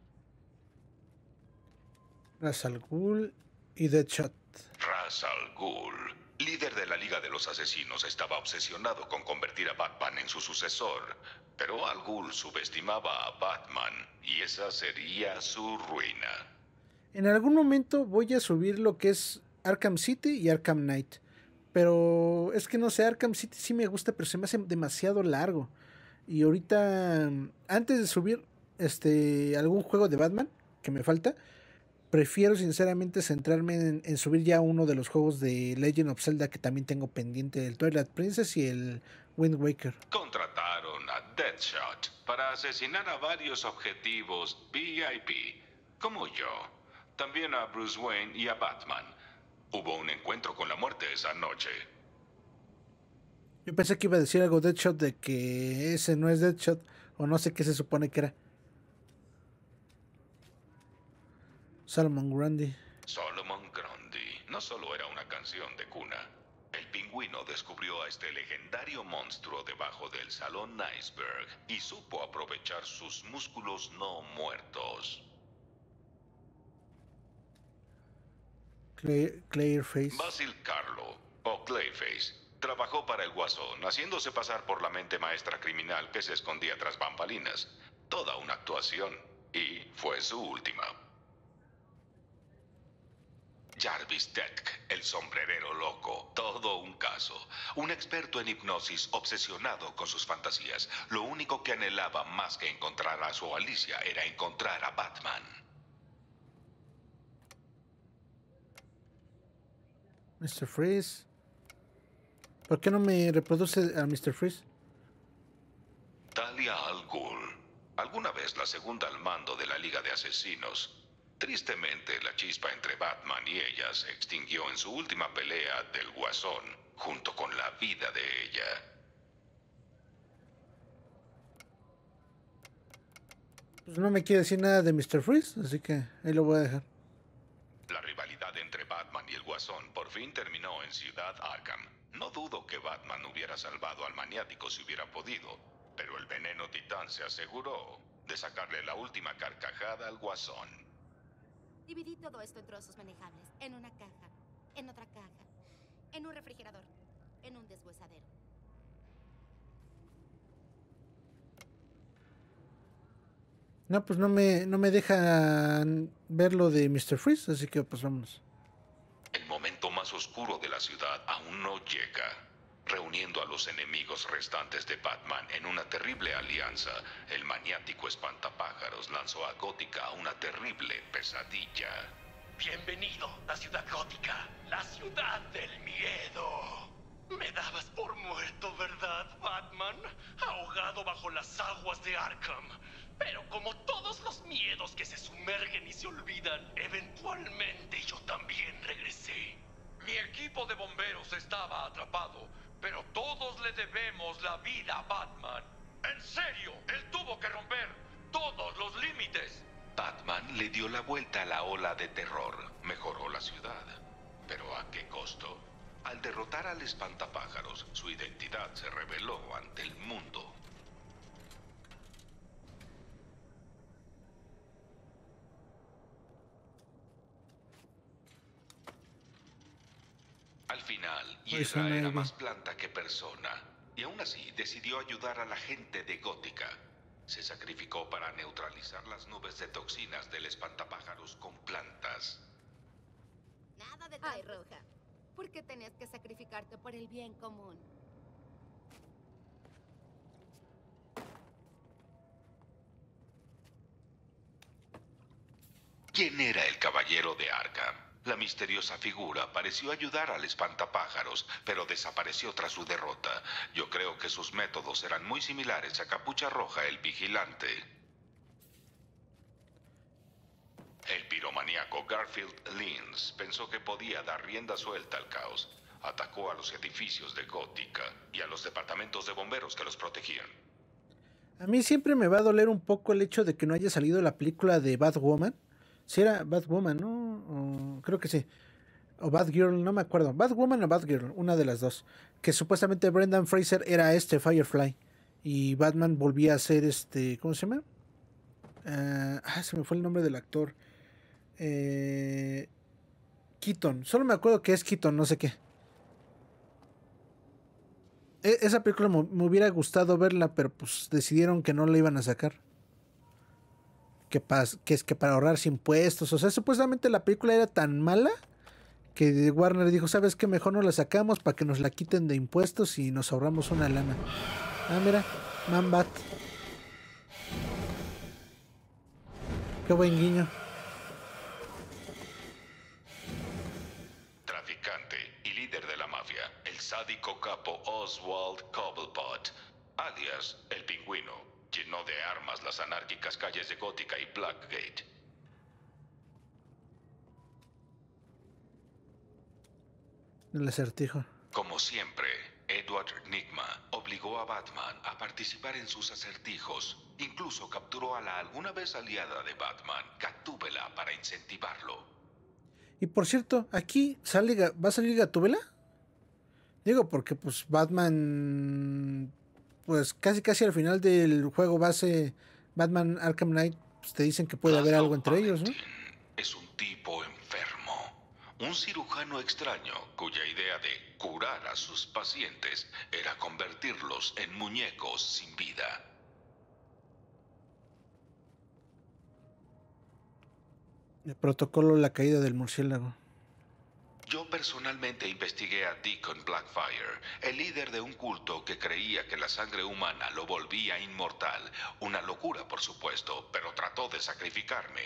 Ra's al Ghul y Deadshot. Ra's al Ghul, líder de la Liga de los Asesinos, estaba obsesionado con convertir a Batman en su sucesor. Pero Al Ghul subestimaba a Batman y esa sería su ruina. En algún momento voy a subir lo que es Arkham City y Arkham Knight. Pero es que no sé, Arkham City sí me gusta, pero se me hace demasiado largo. Y ahorita, antes de subir este algún juego de Batman que me falta, prefiero sinceramente centrarme en, en subir ya uno de los juegos de Legend of Zelda que también tengo pendiente, el Twilight Princess y el Wind Waker. Contrataron a Deadshot para asesinar a varios objetivos V I P, como yo. También a Bruce Wayne y a Batman. Hubo un encuentro con la muerte esa noche. Yo pensé que iba a decir algo Deadshot de que ese no es Deadshot, o no sé qué se supone que era. Solomon Grundy. Solomon Grundy no solo era una canción de cuna. El Pingüino descubrió a este legendario monstruo debajo del Salón Iceberg y supo aprovechar sus músculos no muertos. Clay, Clayface. Basil Carlo, o Clayface, trabajó para el Guasón, haciéndose pasar por la mente maestra criminal que se escondía tras bambalinas. Toda una actuación, y fue su última. Jarvis Tech, el sombrerero loco, todo un caso. Un experto en hipnosis obsesionado con sus fantasías. Lo único que anhelaba más que encontrar a su Alicia era encontrar a Batman. mister Freeze. ¿Por qué no me reproduce a mister Freeze? Talia al Ghul. Alguna vez la segunda al mando de la Liga de Asesinos. Tristemente, la chispa entre Batman y ella se extinguió en su última pelea del Guasón, junto con la vida de ella. Pues no me quiere decir nada de mister Freeze, así que ahí lo voy a dejar. La rivalidad entre Batman y el Guasón por fin terminó en Ciudad Arkham. No dudo que Batman hubiera salvado al maniático si hubiera podido, pero el veneno titán se aseguró de sacarle la última carcajada al Guasón. Dividí todo esto en trozos manejables, en una caja, en otra caja, en un refrigerador, en un deshuesadero. No, pues no me, no me deja ver lo de mister Freeze, así que pues vámonos. El momento más oscuro de la ciudad aún no llega. Reuniendo a los enemigos restantes de Batman en una terrible alianza, el maniático espantapájaros lanzó a Gótica una terrible pesadilla. Bienvenido a Ciudad Gótica, la ciudad del miedo. Me dabas por muerto, ¿verdad, Batman? Ahogado bajo las aguas de Arkham. Pero como todos los miedos que se sumergen y se olvidan, eventualmente yo también regresé. Mi equipo de bomberos estaba atrapado, pero todos le debemos la vida a Batman. En serio, él tuvo que romper todos los límites. Batman le dio la vuelta a la ola de terror, mejoró la ciudad. ¿Pero a qué costo? Al derrotar al espantapájaros, su identidad se reveló ante el mundo. Al final, Hiedra era más planta que persona, y aún así decidió ayudar a la gente de Gótica. Se sacrificó para neutralizar las nubes de toxinas del espantapájaros con plantas. Nada de Ay, Roja. ¿Por qué tenías que sacrificarte por el bien común? ¿Quién era el caballero de Arkham? La misteriosa figura pareció ayudar al espantapájaros, pero desapareció tras su derrota. Yo creo que sus métodos eran muy similares a Capucha Roja, el vigilante. El piromaníaco Garfield Lynch pensó que podía dar rienda suelta al caos. Atacó a los edificios de Gótica y a los departamentos de bomberos que los protegían. A mí siempre me va a doler un poco el hecho de que no haya salido la película de Batwoman. Si era Batwoman, ¿no? O, creo que sí. O Batgirl, no me acuerdo. Batwoman o Batgirl, una de las dos. Que supuestamente Brendan Fraser era este Firefly. Y Batman volvía a ser este... ¿Cómo se llama? Uh, ah, se me fue el nombre del actor. Eh, Keaton. Solo me acuerdo que es Keaton, no sé qué. E esa película me, me hubiera gustado verla, pero pues decidieron que no la iban a sacar. Que, pa que es que para ahorrarse impuestos. O sea, supuestamente la película era tan mala que Warner dijo, ¿sabes qué? Mejor no la sacamos para que nos la quiten de impuestos y nos ahorramos una lana. Ah, mira, Man-Bat. Qué buen guiño. Traficante y líder de la mafia, el sádico capo Oswald Cobblepot, alias el Pingüino, llenó de armas las anárquicas calles de Gótica y Blackgate. El acertijo. Como siempre, Edward Nygma obligó a Batman a participar en sus acertijos. Incluso capturó a la alguna vez aliada de Batman, Gatúbela, para incentivarlo. Y por cierto, aquí sale, ¿va a salir Gatúbela? Digo, porque pues Batman, pues casi casi al final del juego base Batman Arkham Knight, pues, te dicen que puede haber algo entre ellos, ¿no? Es un tipo enfermo, un cirujano extraño cuya idea de curar a sus pacientes era convertirlos en muñecos sin vida. El protocolo La caída del murciélago. Yo personalmente investigué a Deacon Blackfire, el líder de un culto que creía que la sangre humana lo volvía inmortal. Una locura, por supuesto, pero trató de sacrificarme.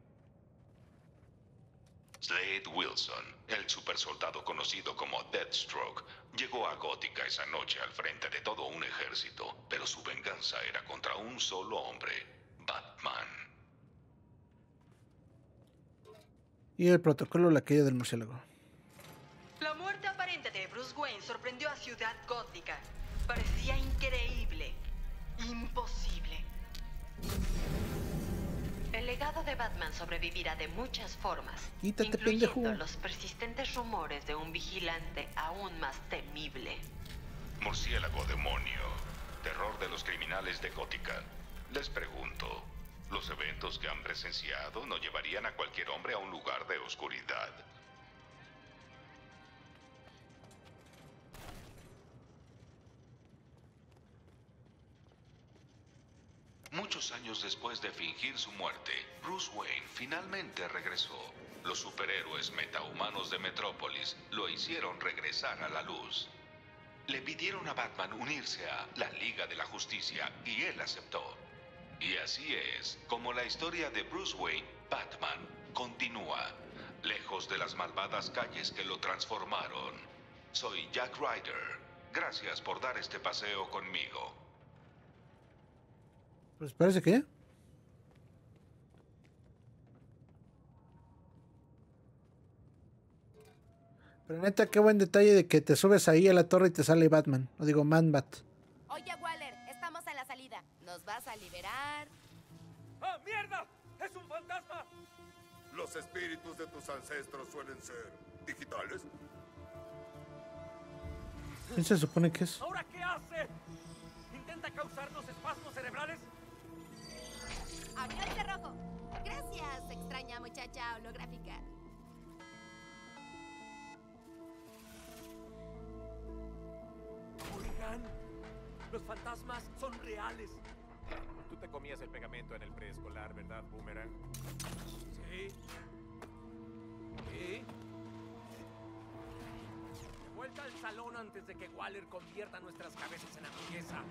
Slade Wilson, el supersoldado conocido como Deathstroke, llegó a Gótica esa noche al frente de todo un ejército, pero su venganza era contra un solo hombre, Batman. Y el protocolo La caída del murciélago. La muerte aparente de Bruce Wayne sorprendió a Ciudad Gótica. Parecía increíble. Imposible. El legado de Batman sobrevivirá de muchas formas, Quítate, incluyendo pendejo. los persistentes rumores de un vigilante aún más temible. Murciélago demonio, terror de los criminales de Gótica. Les pregunto, ¿los eventos que han presenciado no llevarían a cualquier hombre a un lugar de oscuridad? Muchos años después de fingir su muerte, Bruce Wayne finalmente regresó. Los superhéroes metahumanos de Metrópolis lo hicieron regresar a la luz. Le pidieron a Batman unirse a la Liga de la Justicia y él aceptó. Y así es como la historia de Bruce Wayne, Batman, continúa, lejos de las malvadas calles que lo transformaron. Soy Jack Ryder. Gracias por dar este paseo conmigo. Pues parece que... Pero neta, qué buen detalle de que te subes ahí a la torre y te sale Batman. O digo, Man-Bat. Oye, Waller, estamos en la salida. ¿Nos vas a liberar? ¡Ah, mierda! ¡Es un fantasma! Los espíritus de tus ancestros suelen ser digitales. ¿Quién se supone que es? ¿Ahora qué hace? ¿Intenta causarnos espasmos cerebrales? ¡Avión de rojo! Gracias, extraña muchacha holográfica. Oigan, los fantasmas son reales. ¿Tú te el pegamento en el preescolar, ¿verdad, Boomerang? Sí. Sí. De vuelta al salón antes de que Waller convierta nuestras cabezas en hamburguesa.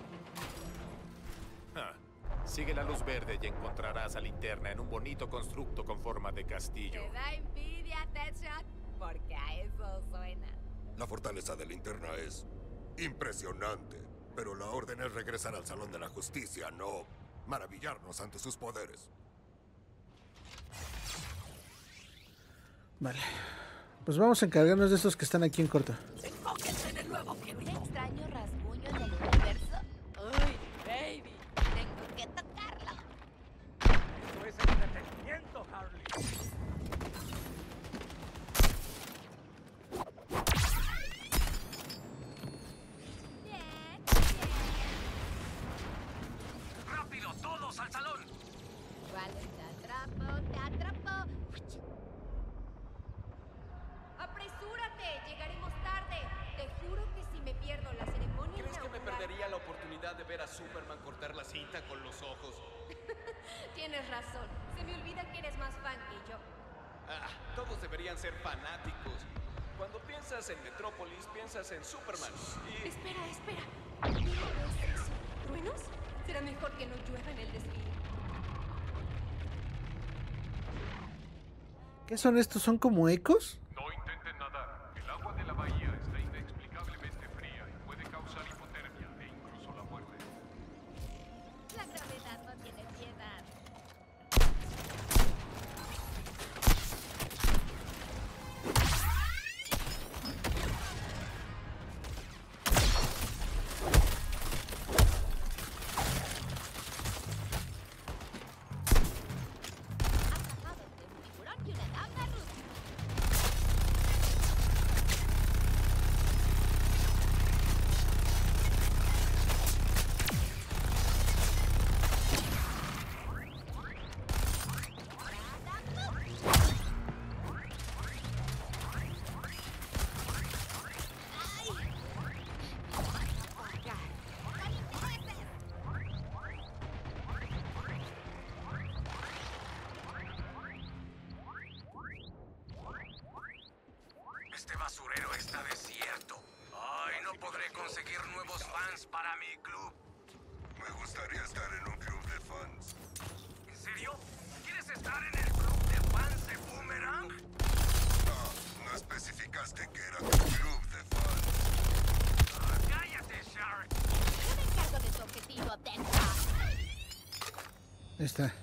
Ah, sigue la luz verde y encontrarás a Linterna en un bonito constructo con forma de castillo. ¿Te da envidia, Deadshot? Porque a eso suena. La fortaleza de Linterna es impresionante, pero la orden es regresar al Salón de la Justicia, no maravillarnos ante sus poderes. Vale. Pues vamos a encargarnos de esos que están aquí en corto. Enfóquense en el nuevo que ¿Un extraño rasguño en el universo? Uy, baby, tengo que tocarlo. Eso es entretenimiento, Harley. Bien, ¡Rápido, todos al salón! Vale, te atrapo, te atrapo. ¡Apresúrate! Llegaremos tarde. Te juro que si me pierdo la ceremonia ¿Crees que me inaugural- perdería la oportunidad de ver a Superman cortar la cinta con los ojos? Tienes razón. Se me olvida que eres más fan que yo. Ah, todos deberían ser fanáticos. Cuando piensas en Metrópolis, piensas en Superman. Y... Espera, espera. ¿Qué es eso? ¿Truenos? Será mejor que no llueva en el desfile. ¿Qué son estos? ¿Son como ecos? No intenten nadar. El agua de la bahía está inexplicablemente fría y puede causar hipotermia e incluso la muerte. La gravedad no tiene piedad. Atrapados de un tiburón y una tabla rusa. Este basurero está desierto. Ay, no podré conseguir nuevos fans para mi club. Me gustaría estar en un club de fans. ¿En serio? ¿Quieres estar en el club de fans de Boomerang? No, no especificaste que era tu club de fans. Ah, ¡cállate, Shark! Yo me encargo de tu objetivo, Deadshot. Ahí está.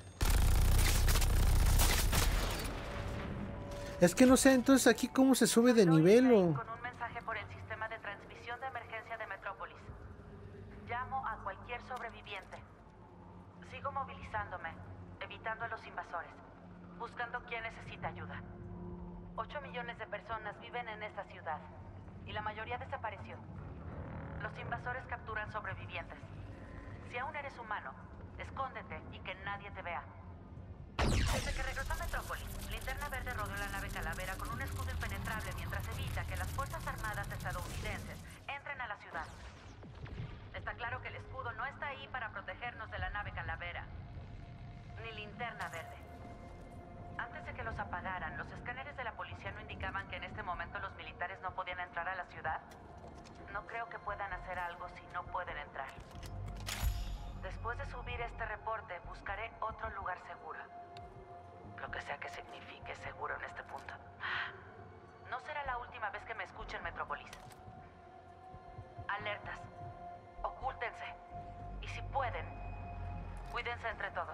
Es que no sé, entonces aquí cómo se sube de nivel o... Con un mensaje por el sistema de transmisión de emergencia de Metrópolis. Llamo a cualquier sobreviviente. Sigo movilizándome, evitando a los invasores, buscando quien necesita ayuda. Ocho millones de personas viven en esta ciudad y la mayoría desapareció. Los invasores capturan sobrevivientes. Si aún eres humano, escóndete y que nadie te vea. Desde que regresó a Metrópolis, Linterna Verde rodeó la nave Calavera con un escudo impenetrable mientras evita que las Fuerzas Armadas estadounidenses entren a la ciudad. Está claro que el escudo no está ahí para protegernos de la nave Calavera, ni Linterna Verde. Antes de que los apagaran, los escáneres de la policía no indicaban que en este momento los militares no podían entrar a la ciudad. No creo que puedan hacer algo si no pueden entrar. Después de subir este reporte, buscaré otro lugar seguro. Lo que sea que signifique seguro en este punto. No será la última vez que me escuchen, Metrópolis. Alertas. Ocúltense. Y si pueden, cuídense entre todos.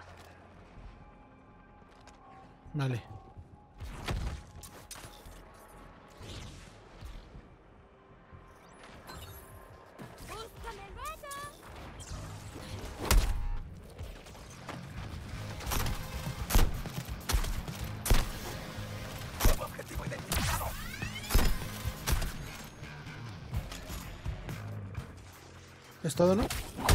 Vale. ¡Búscame luego! Objetivo identificado. ¿Es todo, no?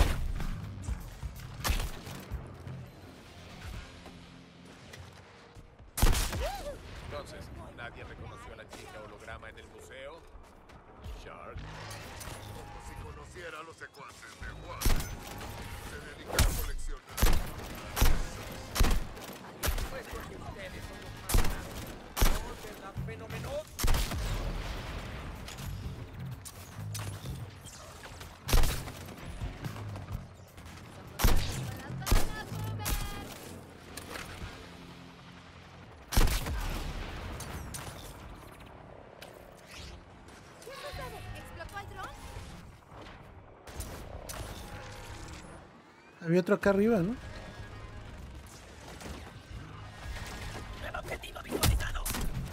Entonces, ¿nadie reconoció a la chica holograma en el museo? Shark. Como si conociera a los secuaces de Waller. Se dedica a coleccionar Había otro acá arriba, ¿no? El objetivo visualizado.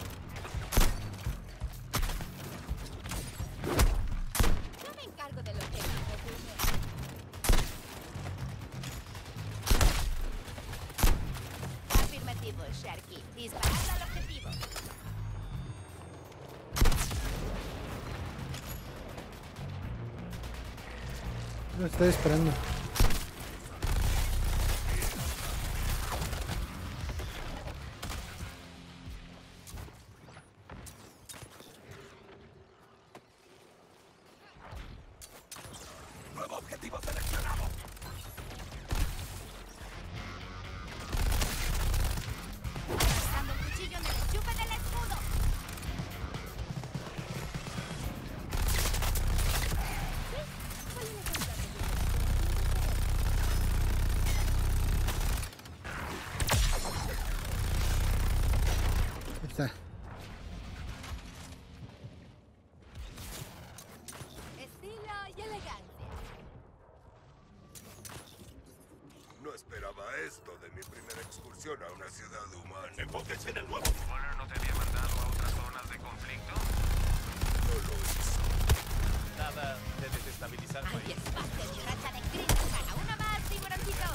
Yo me encargo del objetivo, Boomer. Afirmativo, Sharky. Disparando al objetivo. Lo estoy esperando. Nuevo objetivo seleccionado. Dando un cuchillo en el enchufe del escudo. Ahí está. Estilo y elegancia. No esperaba esto de mi primera excursión a una ciudad humana. Enfóquense en el nuevo. ¿Waller no te había mandado a otras zonas de conflicto? No lo hizo. Nada de desestabilizar Hay país. espacio en mi racha de crítica. Una más, tiburoncito.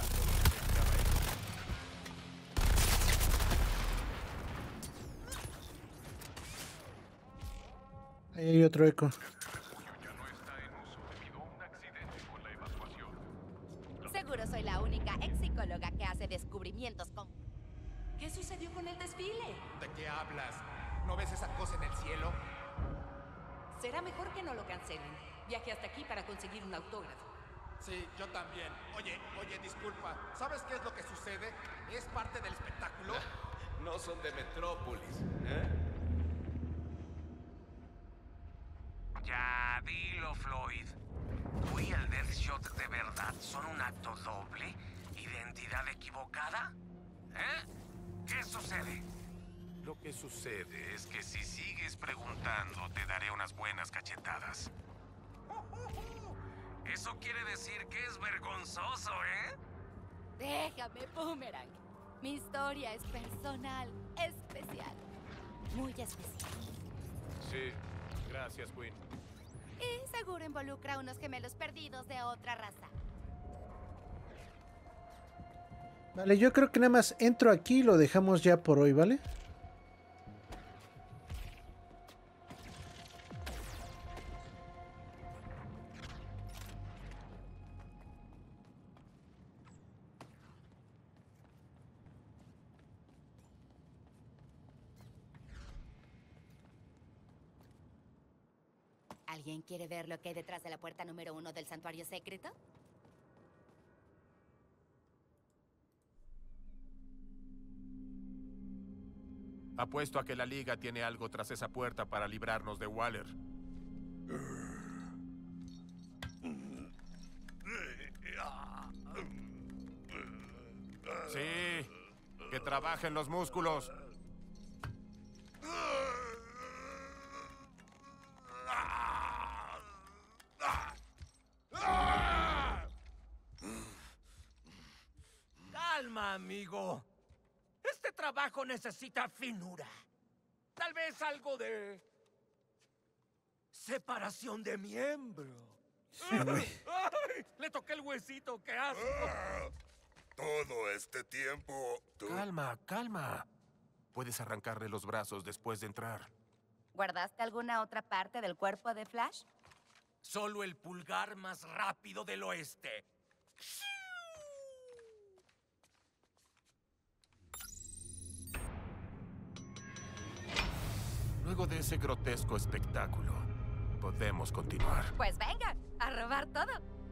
Ahí hay otro eco. Ya no está en uso debido a un accidente con la evacuación. Seguro soy la única ex psicóloga que hace descubrimientos con... ¿Qué sucedió con el desfile? ¿De qué hablas? ¿No ves esa cosa en el cielo? Será mejor que no lo cancelen. Viaje hasta aquí para conseguir un autógrafo. Sí, yo también. Oye, oye, disculpa. ¿Sabes qué es lo que sucede? ¿Es parte del espectáculo? No son de Metrópolis, ¿eh? Ya, dilo, Floyd. ¿Tú y el Deathshot de verdad son un acto doble? ¿Identidad equivocada? ¿Eh? ¿Qué sucede? Lo que sucede es que si sigues preguntando, te daré unas buenas cachetadas. Eso quiere decir que es vergonzoso, ¿eh? Déjame, Boomerang. Mi historia es personal, especial. Muy especial. Sí, gracias, Quinn. Y seguro involucra a unos gemelos perdidos de otra raza. Vale, yo creo que nada más entro aquí y lo dejamos ya por hoy, ¿vale? ¿Alguien quiere ver lo que hay detrás de la puerta número uno del santuario secreto? Apuesto a que la Liga tiene algo tras esa puerta para librarnos de Waller. Sí, que trabajen los músculos. Calma, amigo. Este trabajo necesita finura. Tal vez algo de... separación de miembro. Sí, güey. ¡Ay! Le toqué el huesito, qué asco. Todo este tiempo... tú- Calma, calma. Puedes arrancarle los brazos después de entrar. ¿Guardaste alguna otra parte del cuerpo de Flash? Solo el pulgar más rápido del oeste. Luego de ese grotesco espectáculo, podemos continuar. Pues venga, a robar todo.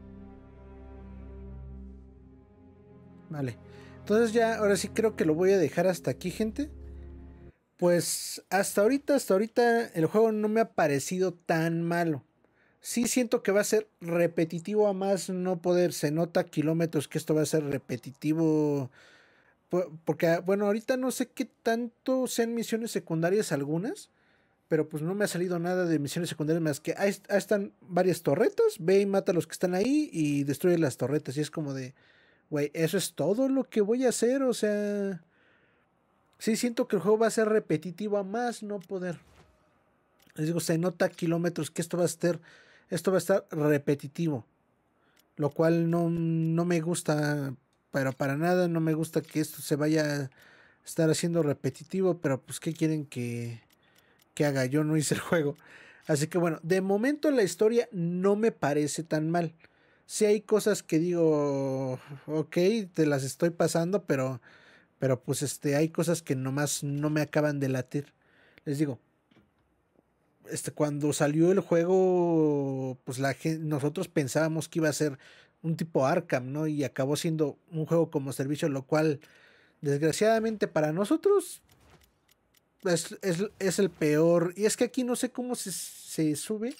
Vale. Entonces ya, ahora sí creo que lo voy a dejar hasta aquí, gente. Pues hasta ahorita, hasta ahorita el juego no me ha parecido tan malo. Sí siento que va a ser repetitivo a más no poder. Se nota a kilómetros que esto va a ser repetitivo. Pu- Porque, bueno, ahorita no sé qué tanto sean misiones secundarias algunas. Pero pues no me ha salido nada de misiones secundarias más que ahí, est- ahí están varias torretas. Ve y mata a los que están ahí y destruye las torretas. Y es como de... güey, eso es todo lo que voy a hacer, o sea, sí siento que el juego va a ser repetitivo a más no poder. Les digo, se nota a kilómetros que esto va a estar, esto va a estar repetitivo, lo cual no, no me gusta, pero para nada no me gusta que esto se vaya a estar haciendo repetitivo, pero pues ¿qué quieren que, que haga? Yo no hice el juego. Así que bueno, de momento la historia no me parece tan mal. Sí hay cosas que digo, ok, te las estoy pasando, pero, pero pues este, hay cosas que nomás no me acaban de latir. Les digo, este, cuando salió el juego, pues la gente, nosotros pensábamos que iba a ser un tipo Arkham, ¿no? Y acabó siendo un juego como servicio, lo cual, desgraciadamente para nosotros, es, es, es el peor. Y es que aquí no sé cómo se, se sube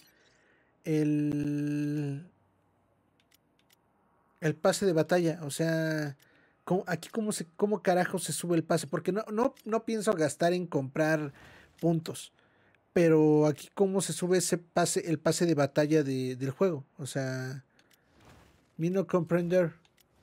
el... el pase de batalla, o sea, ¿cómo, aquí cómo se, cómo carajo se sube el pase, porque no, no, no pienso gastar en comprar puntos, pero aquí cómo se sube ese pase, el pase de batalla de, del juego, o sea, me no comprender.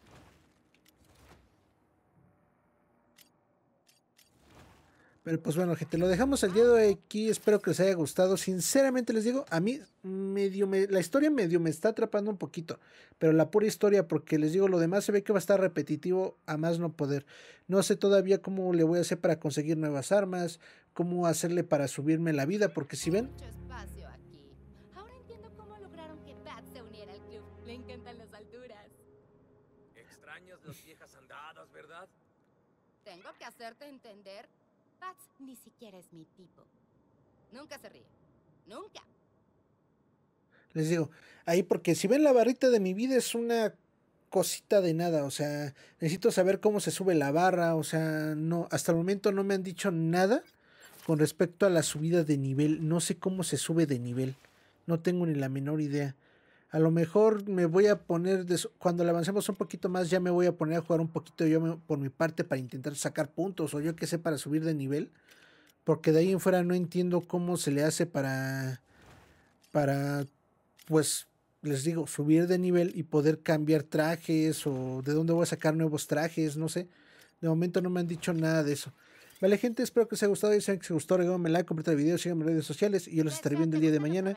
Pero pues bueno, gente, lo dejamos el día de hoy aquí. Espero que les haya gustado. Sinceramente les digo, a mí medio me, la historia medio me está atrapando un poquito. Pero la pura historia, porque les digo, lo demás se ve que va a estar repetitivo a más no poder. No sé todavía cómo le voy a hacer para conseguir nuevas armas, cómo hacerle para subirme la vida, porque si ven... Mucho espacio aquí. Ahora entiendo cómo lograron que Bat se uniera al club. Le encantan las alturas. Extrañas las viejas andadas, ¿verdad? Tengo que hacerte entender. Bats ni siquiera es mi tipo. Nunca se ríe. Nunca. Les digo, ahí porque si ven la barrita de mi vida es una cosita de nada, o sea, necesito saber cómo se sube la barra, o sea, no, hasta el momento no me han dicho nada con respecto a la subida de nivel, no sé cómo se sube de nivel, no tengo ni la menor idea. A lo mejor me voy a poner, de, cuando le avancemos un poquito más, ya me voy a poner a jugar un poquito yo me, por mi parte para intentar sacar puntos o yo qué sé para subir de nivel. Porque de ahí en fuera no entiendo cómo se le hace para, para, pues, les digo, subir de nivel y poder cambiar trajes o de dónde voy a sacar nuevos trajes, no sé. De momento no me han dicho nada de eso. Vale, gente, espero que os haya gustado. Y si os gustó, regálenme like, compartan el video, síganme en redes sociales y yo los estaré viendo el día de mañana.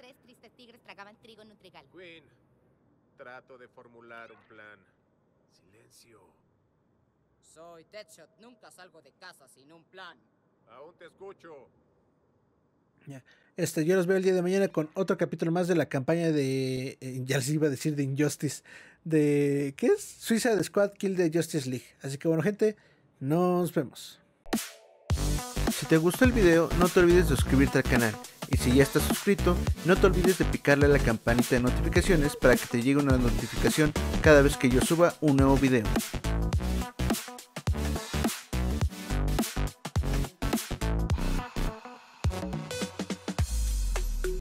Queen, trato de formular un plan. Silencio. Soy Deadshot, nunca salgo de casa sin un plan. Aún te escucho. Ya. Este, yo los veo el día de mañana con otro capítulo más de la campaña de, eh, ya les iba a decir de Injustice, de, ¿qué es? Suicide Squad Kill the Justice League. Así que bueno, gente, nos vemos. Si te gustó el video, no te olvides de suscribirte al canal. Y si ya estás suscrito, no te olvides de picarle a la campanita de notificaciones para que te llegue una notificación cada vez que yo suba un nuevo video.